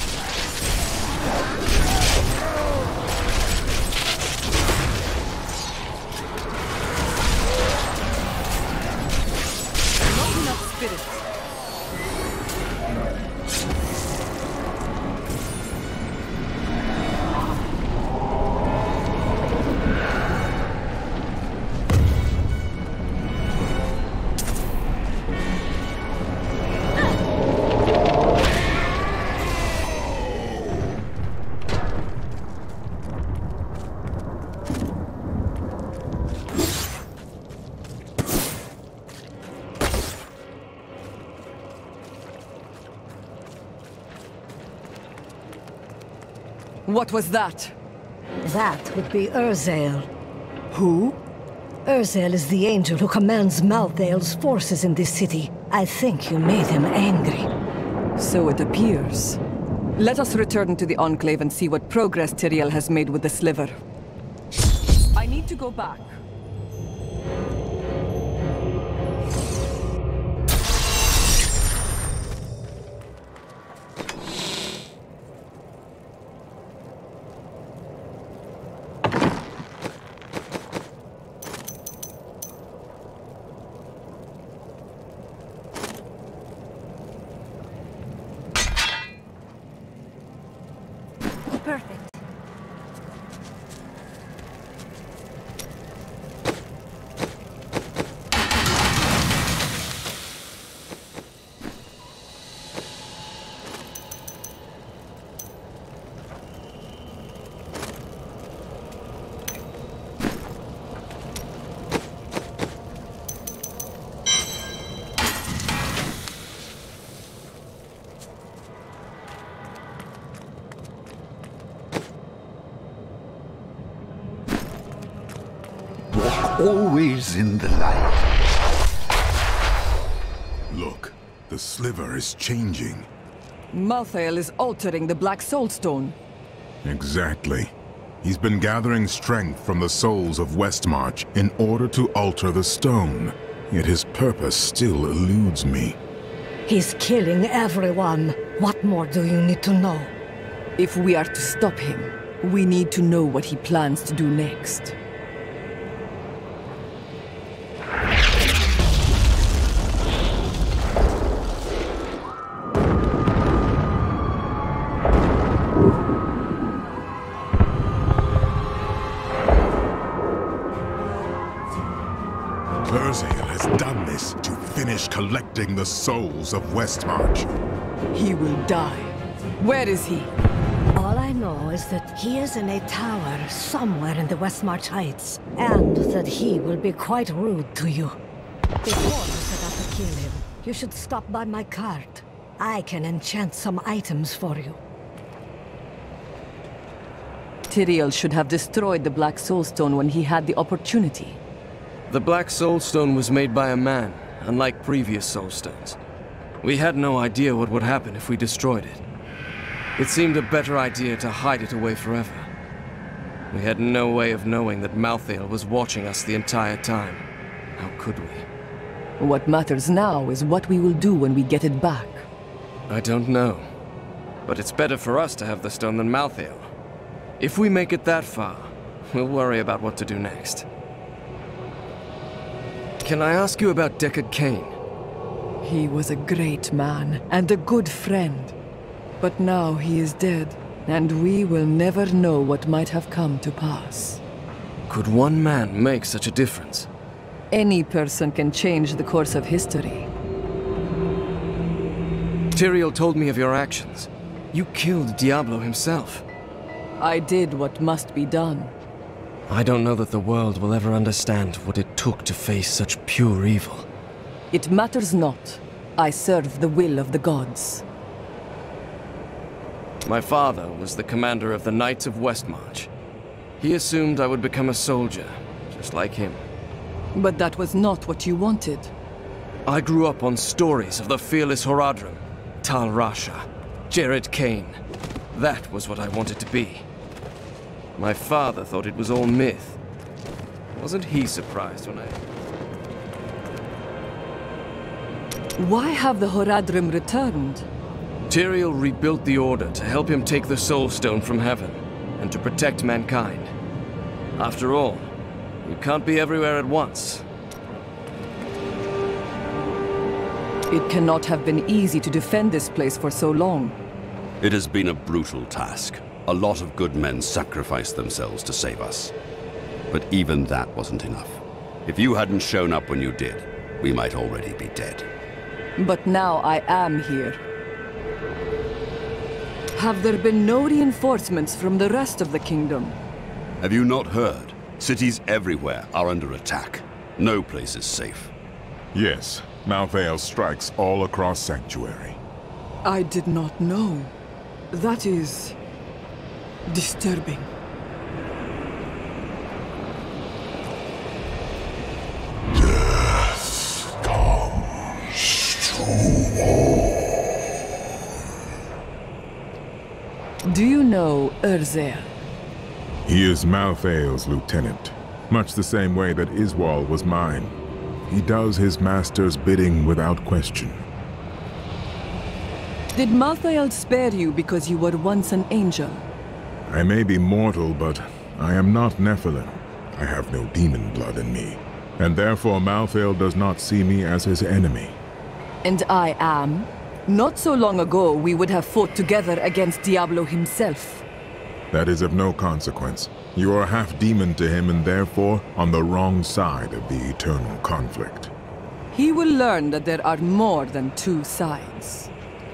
Speaker 2: Not enough spirit.
Speaker 16: What was that?
Speaker 2: That would be Urzael.
Speaker 16: Who?
Speaker 2: Urzael is the angel who commands Malthael's forces in this city. I think you made him angry.
Speaker 16: So it appears. Let us return to the Enclave and see what progress Tyrael has made with the sliver. I need to go back.
Speaker 12: Perfect.
Speaker 15: Always in the light.
Speaker 6: Look, the sliver is changing.
Speaker 16: Malthael is altering the Black Soulstone.
Speaker 6: Exactly. He's been gathering strength from the souls of Westmarch in order to alter the stone. Yet his purpose still eludes me.
Speaker 2: He's killing everyone. What more do you need to know?
Speaker 16: If we are to stop him, we need to know what he plans to do next.
Speaker 6: Urzael has done this to finish collecting the souls of Westmarch.
Speaker 16: He will die. Where is he?
Speaker 2: All I know is that he is in a tower somewhere in the Westmarch Heights, and that he will be quite rude to you. Before you set out to kill him, you should stop by my cart. I can enchant some items for you.
Speaker 16: Tyrael should have destroyed the Black Soulstone when he had the opportunity.
Speaker 1: The Black Soulstone was made by a man, unlike previous Soulstones. We had no idea what would happen if we destroyed it. It seemed a better idea to hide it away forever. We had no way of knowing that Malthael was watching us the entire time. How could we?
Speaker 16: What matters now is what we will do when we get it back.
Speaker 1: I don't know. But it's better for us to have the stone than Malthael. If we make it that far, we'll worry about what to do next. Can I ask you about Deckard Cain?
Speaker 16: He was a great man and a good friend. But now he is dead, and we will never know what might have come to pass.
Speaker 1: Could one man make such a difference?
Speaker 16: Any person can change the course of history.
Speaker 1: Tyrael told me of your actions. You killed Diablo himself.
Speaker 16: I did what must be done.
Speaker 1: I don't know that the world will ever understand what it took to face such pure evil.
Speaker 16: It matters not. I serve the will of the gods.
Speaker 1: My father was the commander of the Knights of Westmarch. He assumed I would become a soldier, just like him.
Speaker 16: But that was not what you wanted.
Speaker 1: I grew up on stories of the fearless Horadrim, Tal Rasha, Jared Cain. That was what I wanted to be. My father thought it was all myth. Wasn't he surprised when I...
Speaker 16: Why have the Horadrim returned?
Speaker 1: Tyrael rebuilt the Order to help him take the Soul Stone from heaven, and to protect mankind. After all, you can't be everywhere at once.
Speaker 16: It cannot have been easy to defend this place for so long.
Speaker 8: It has been a brutal task. A lot of good men sacrificed themselves to save us. But even that wasn't enough. If you hadn't shown up when you did, we might already be dead.
Speaker 16: But now I am here. Have there been no reinforcements from the rest of the kingdom?
Speaker 8: Have you not heard? Cities everywhere are under attack. No place is safe.
Speaker 6: Yes, Malthael strikes all across Sanctuary.
Speaker 16: I did not know. That is... Disturbing.
Speaker 6: Death comes to all.
Speaker 16: Do you know Urzel?
Speaker 6: He is Malthael's lieutenant, much the same way that Iswal was mine. He does his master's bidding without question.
Speaker 16: Did Malthael spare you because you were once an angel?
Speaker 6: I may be mortal, but I am not Nephilim. I have no demon blood in me, and therefore Malthael does not see me as his enemy.
Speaker 16: And I am? Not so long ago, we would have fought together against Diablo himself.
Speaker 6: That is of no consequence. You are half demon to him and therefore on the wrong side of the eternal conflict.
Speaker 16: He will learn that there are more than two sides.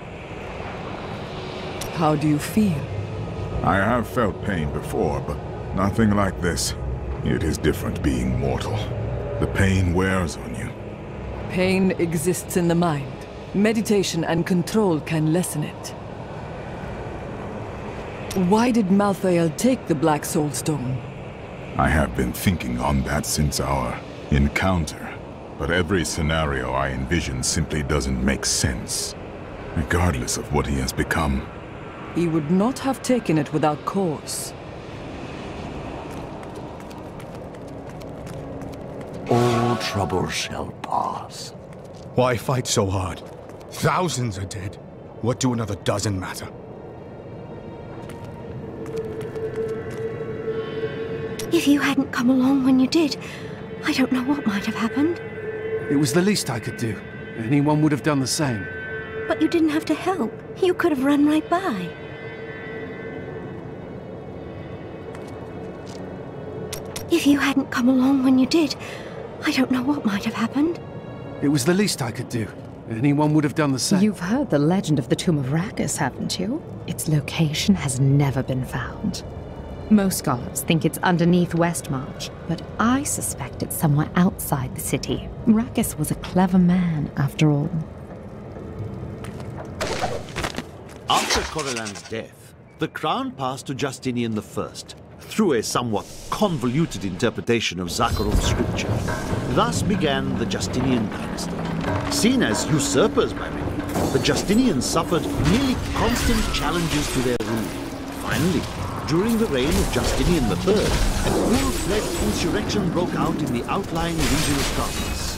Speaker 16: How do you feel?
Speaker 6: I have felt pain before, but nothing like this. It is different being mortal. The pain wears on you.
Speaker 16: Pain exists in the mind. Meditation and control can lessen it. Why did Malthael take the Black Soul Stone?
Speaker 6: I have been thinking on that since our encounter, but every scenario I envision simply doesn't make sense, regardless of what he has become.
Speaker 16: He would not have taken it without cause.
Speaker 15: All trouble shall pass.
Speaker 7: Why fight so hard? Thousands are dead. What do another dozen matter?
Speaker 12: If you hadn't come along when you did, I don't know what might have happened.
Speaker 9: It was the least I could do. Anyone would have done the same.
Speaker 12: But you didn't have to help. You could have run right by. If you hadn't come along when you did, I don't know what might have happened.
Speaker 9: It was the least I could do. Anyone would have done the same.
Speaker 4: You've heard the legend of the Tomb of Rakkus, haven't you? Its location has never been found. Most scholars think it's underneath Westmarch, but I suspect it's somewhere outside the city. Rakkus was a clever man, after all.
Speaker 17: After Corellan's death, the crown passed to Justinian the First, through a somewhat convoluted interpretation of Zakharov scripture. Thus began the Justinian dynasty. Seen as usurpers by many, the Justinians suffered nearly constant challenges to their rule. Finally, during the reign of Justinian the Third, a full-fledged insurrection broke out in the outlying region of Tarsus.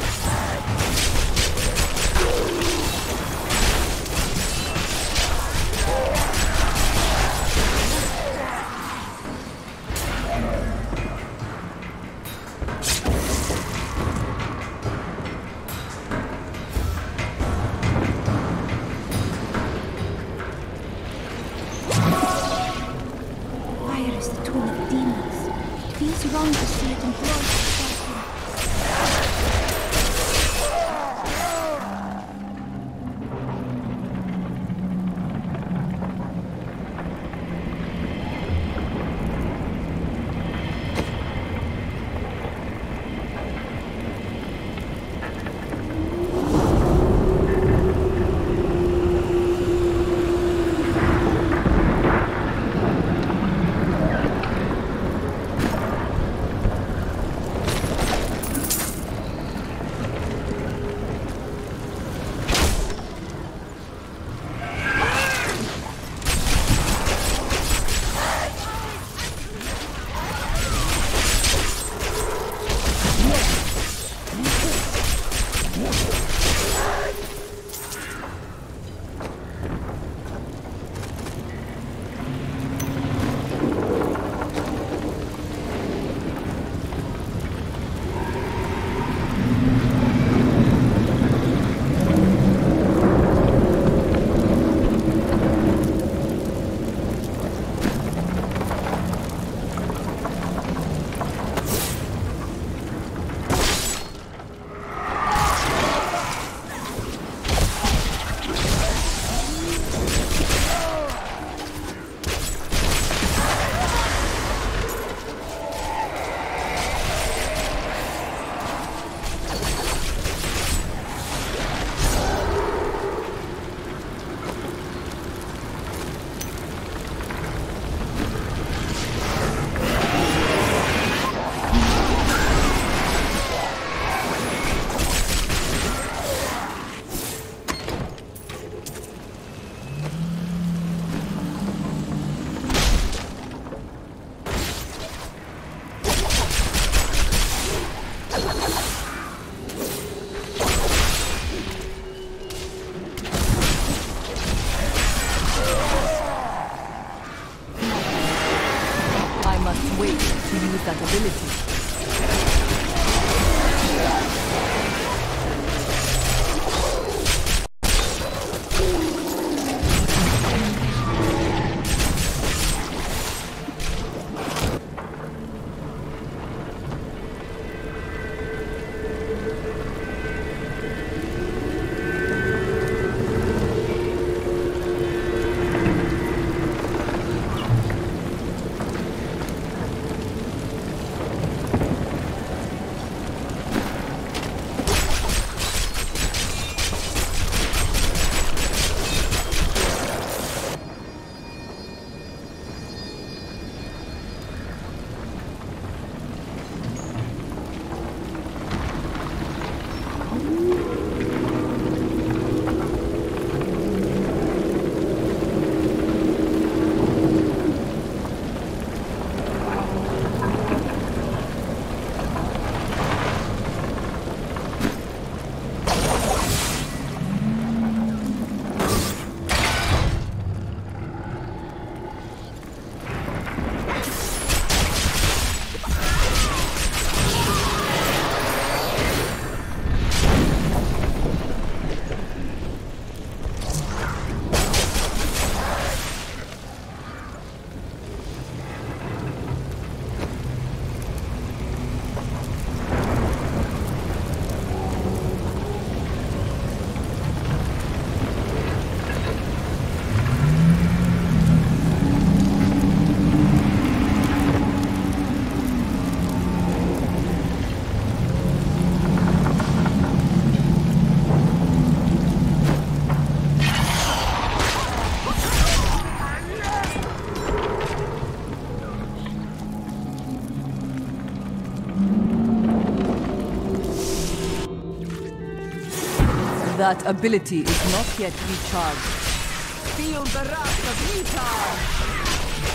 Speaker 16: That ability is not yet recharged. Feel the wrath of Utah!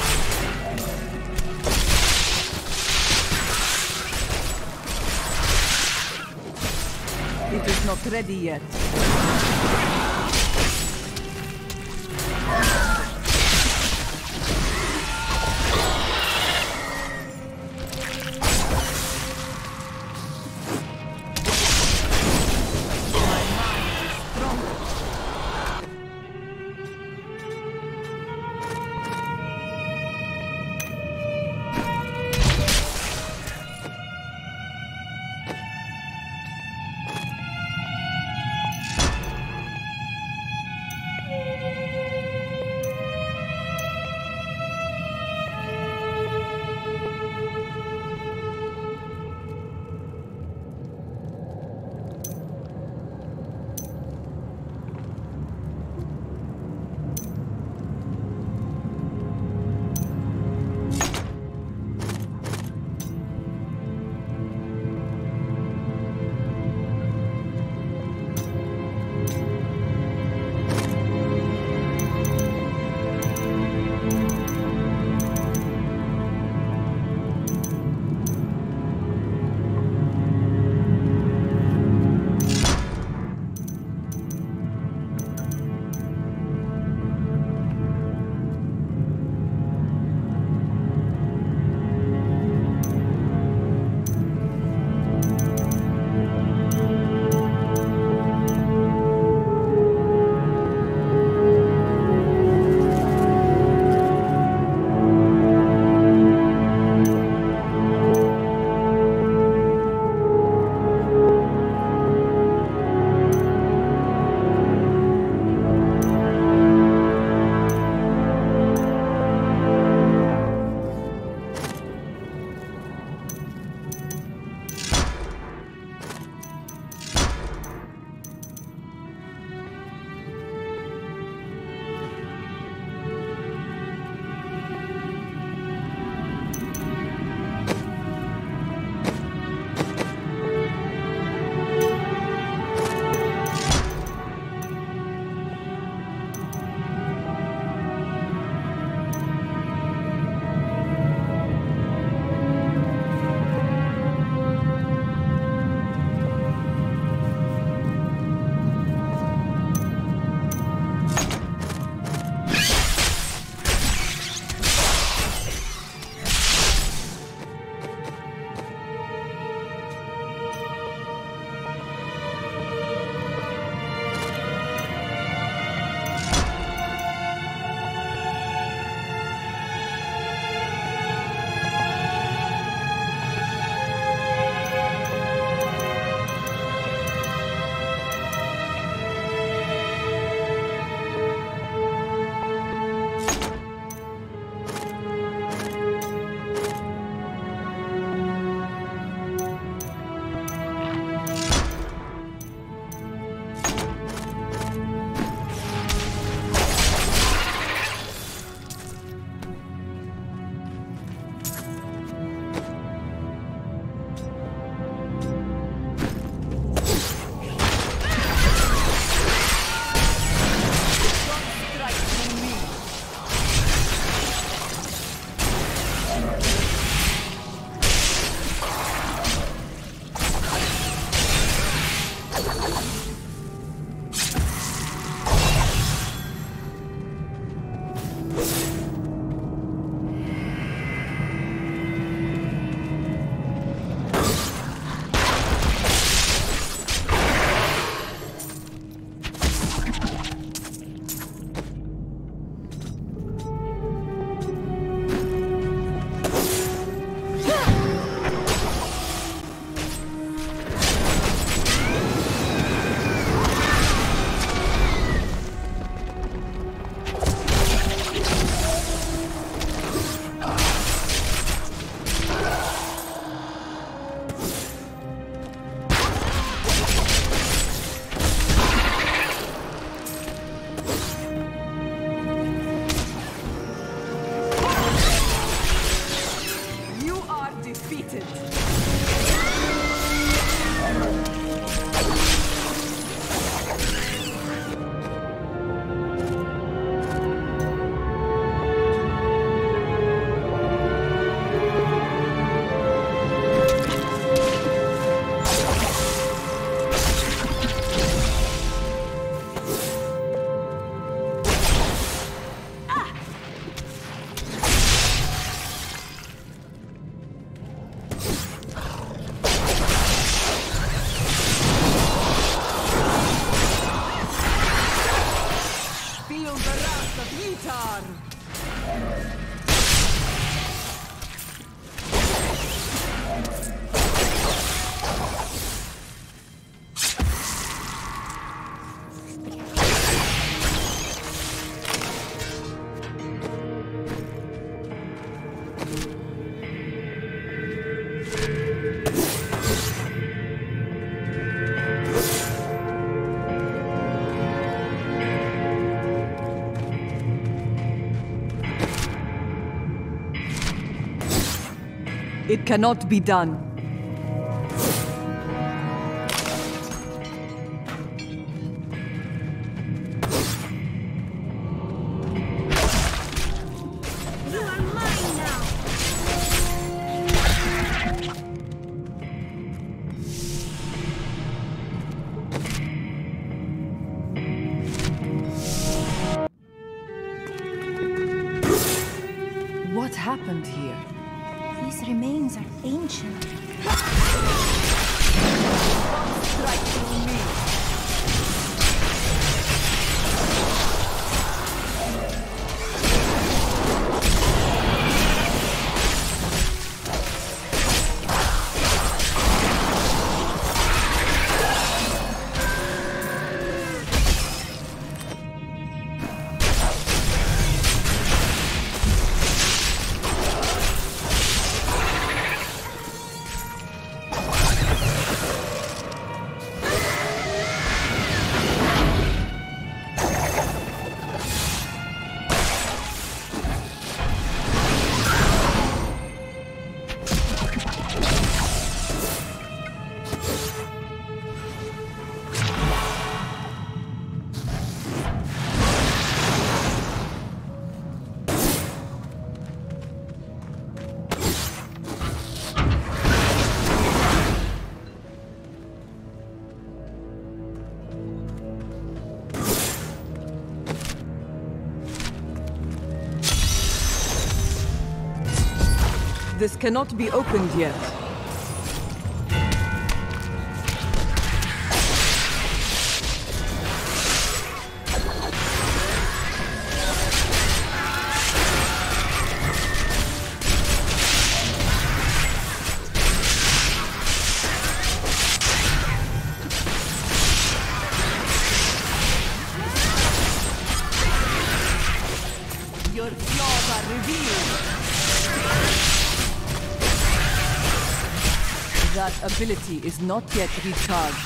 Speaker 16: It is not ready yet. It cannot be done. What happened here?
Speaker 12: These remains are ancient.
Speaker 16: Strike through me. This cannot be opened yet. Your flaws are revealed. That ability is not yet recharged.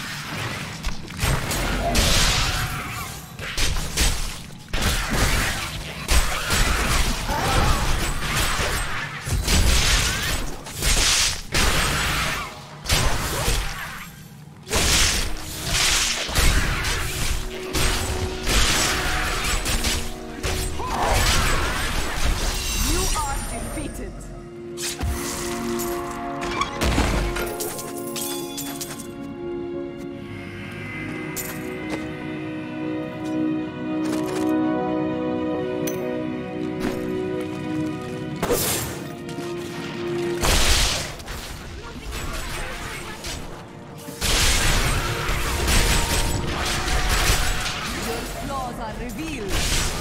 Speaker 16: You are defeated. Revealed.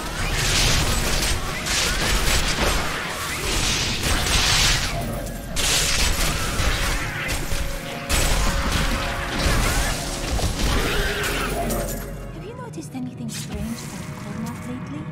Speaker 12: Have you noticed anything strange about Cormac lately?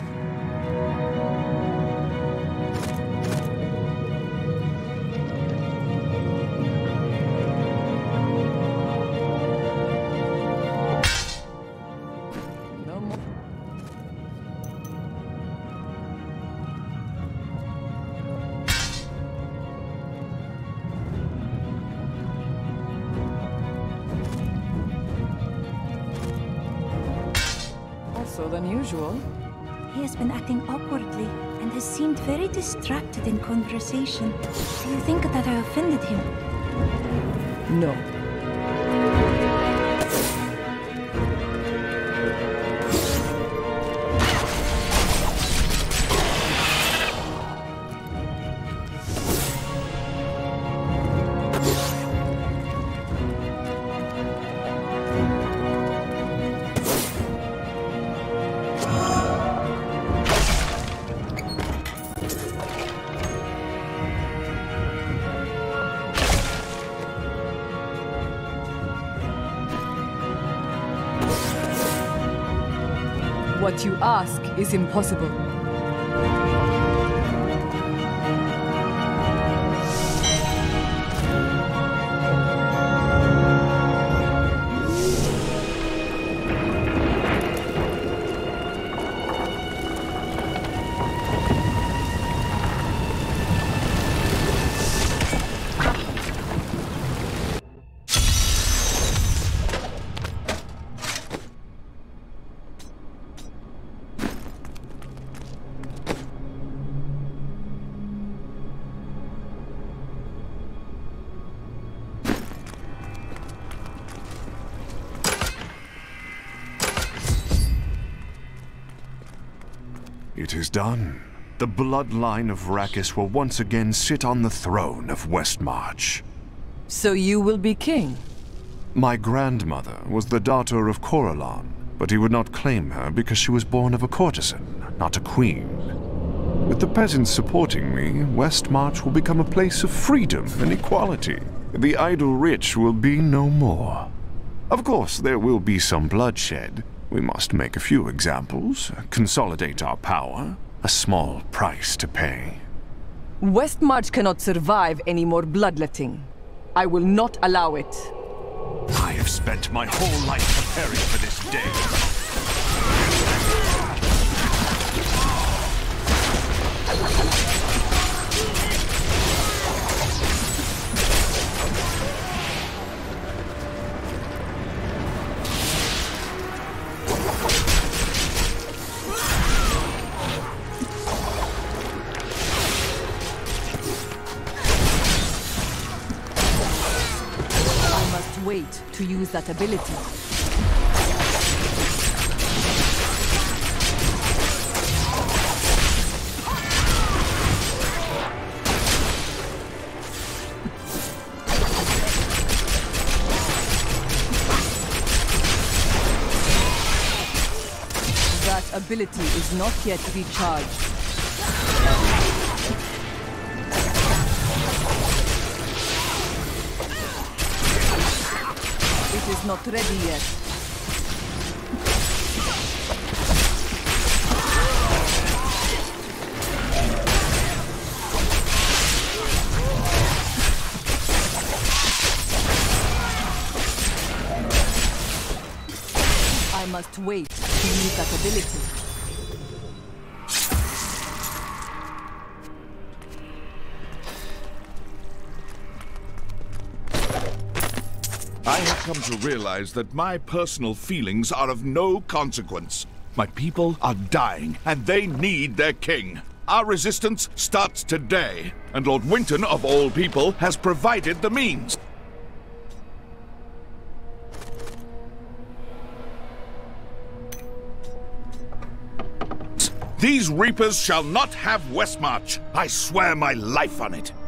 Speaker 16: Than usual.
Speaker 12: He has been acting awkwardly and has seemed very distracted in conversation. Do you think that I offended him?
Speaker 16: No. What you ask is impossible.
Speaker 18: It is done. The bloodline of Rakis will once again sit on the throne of Westmarch.
Speaker 16: So you will be king?
Speaker 18: My grandmother was the daughter of Corellon, but he would not claim her because she was born of a courtesan, not a queen. With the peasants supporting me, Westmarch will become a place of freedom and equality. The idle rich will be no more. Of course, there will be some bloodshed. We must make a few examples, consolidate our power. A small price to pay.
Speaker 16: Westmarch cannot survive any more bloodletting. I will not allow it.
Speaker 18: I have spent my whole life preparing for this day.
Speaker 16: Wait to use that ability. That ability is not yet recharged. It is not ready yet. I must wait to use that ability.
Speaker 3: I have come to realize that my personal feelings are of no consequence. My people are dying, and they need their king. Our resistance starts today, and Lord Winton, of all people, has provided the means. These Reapers shall not have Westmarch. I swear my life on it.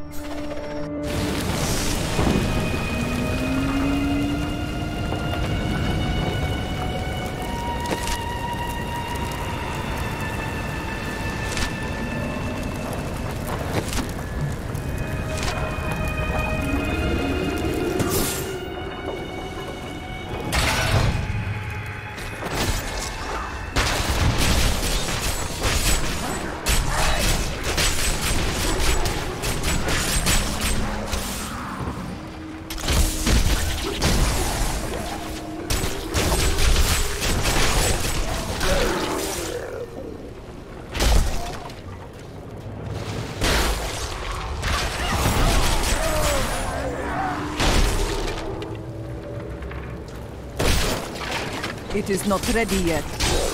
Speaker 16: It is not ready yet.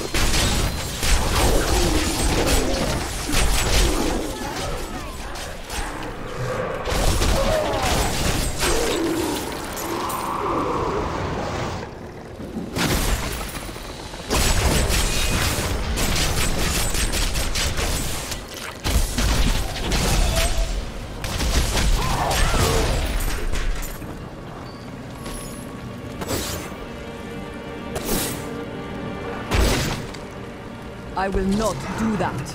Speaker 16: I will not do that.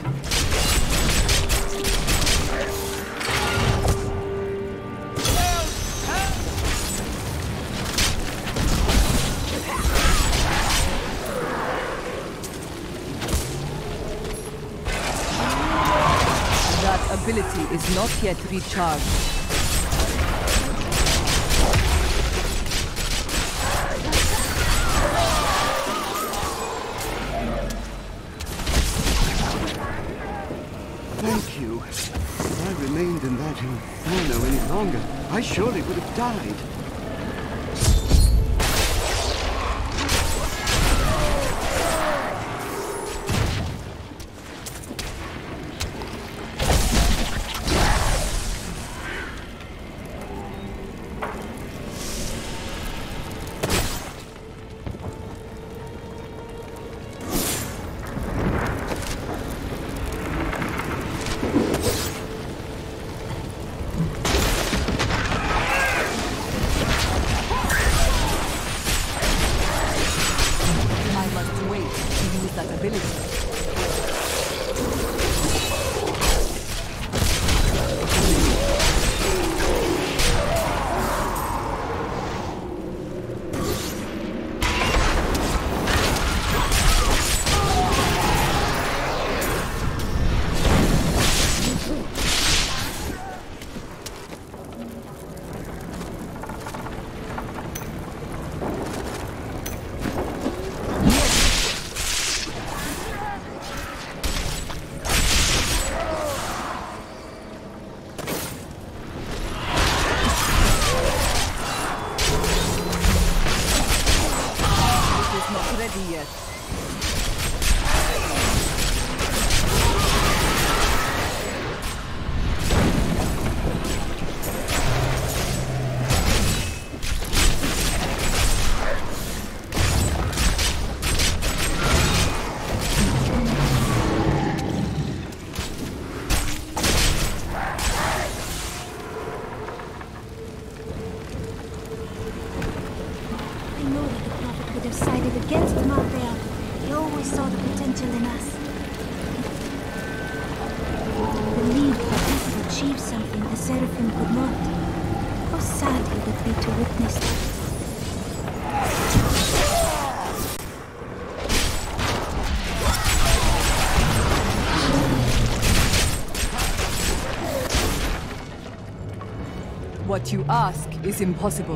Speaker 16: That ability is not yet recharged.
Speaker 5: Thank you. If I remained in that inferno any longer, I surely would have died.
Speaker 12: I know that the Prophet would have sided against Malthael. He always saw the potential in us. He believed that we could achieve something the Seraphim could not. How sad he would be to witness that.
Speaker 16: What you ask is impossible.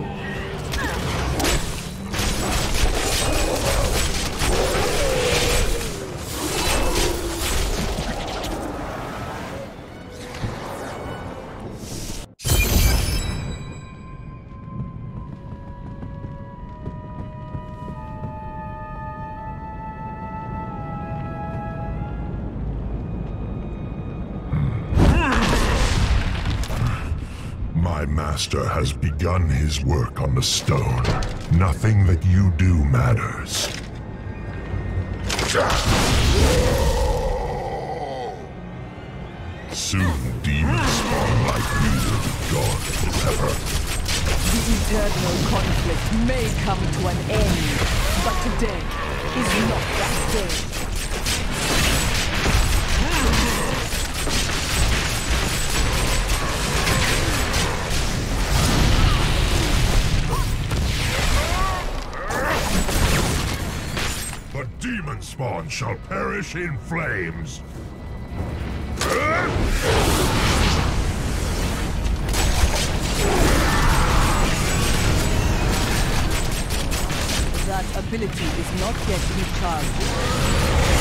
Speaker 6: My master has begun his work on the stone. Nothing that you do matters. Soon demons spawn like you will be gone forever.
Speaker 16: The eternal conflict may come to an end, but today is not that day.
Speaker 6: The demon spawn shall perish in flames.
Speaker 16: That ability is not yet recharged.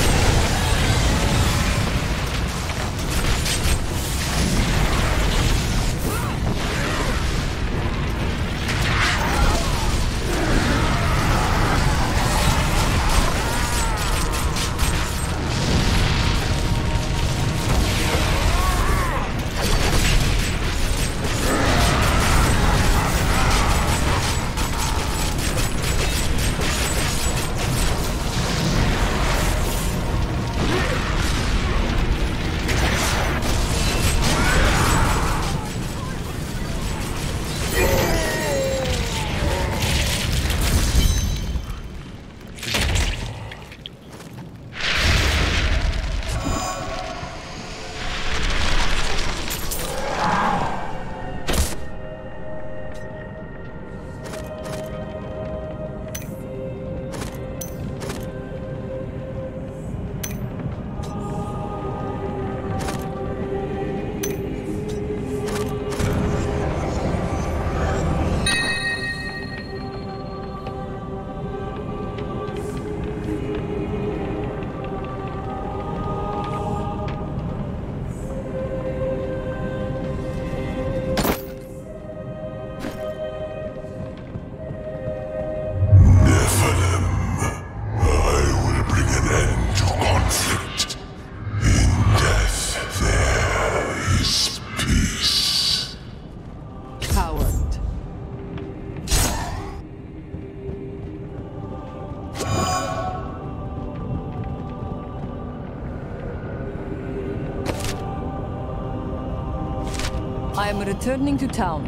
Speaker 16: I am returning to town.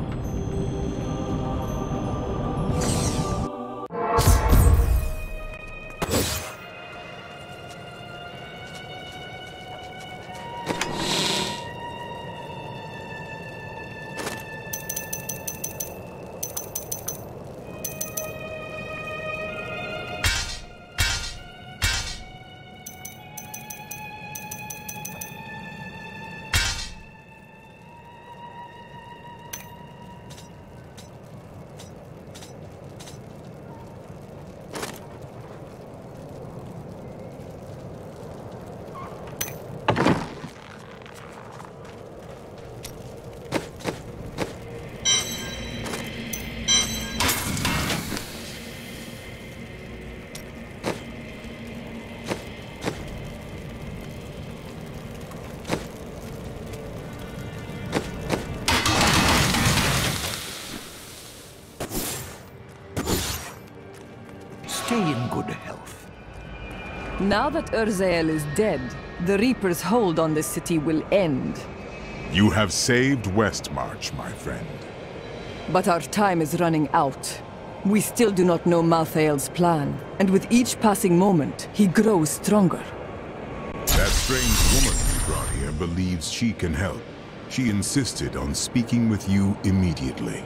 Speaker 15: Stay in good health.
Speaker 16: Now that Urzael is dead, the Reaper's hold on the city will end.
Speaker 6: You have saved Westmarch, my friend.
Speaker 16: But our time is running out. We still do not know Malthael's plan, and with each passing moment, he grows stronger.
Speaker 6: That strange woman you brought here believes she can help. She insisted on speaking with you immediately.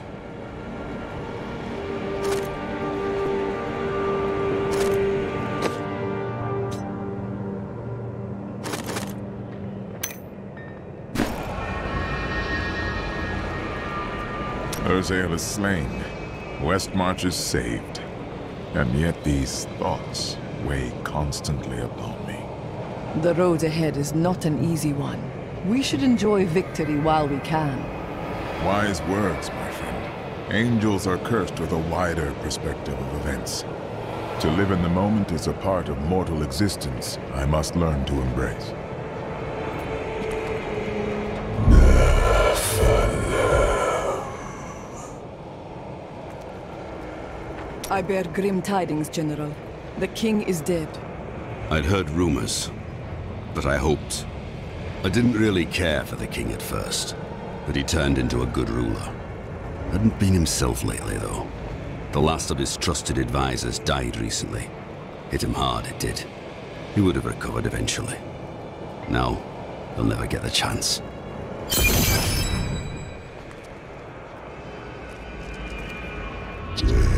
Speaker 6: Urzael is slain. Westmarch is saved. And yet these thoughts weigh constantly upon me.
Speaker 16: The road ahead is not an easy one. We should enjoy victory while we can.
Speaker 6: Wise words, my friend. Angels are cursed with a wider perspective of events. To live in the moment is a part of mortal existence I must learn to embrace.
Speaker 16: I bear grim tidings, General. The king is dead.
Speaker 8: I'd heard rumors, but I hoped. I didn't really care for the king at first, but he turned into a good ruler. Hadn't been himself lately, though. The last of his trusted advisors died recently. Hit him hard, it did. He would have recovered eventually. Now, he'll never get the chance.
Speaker 6: Yeah.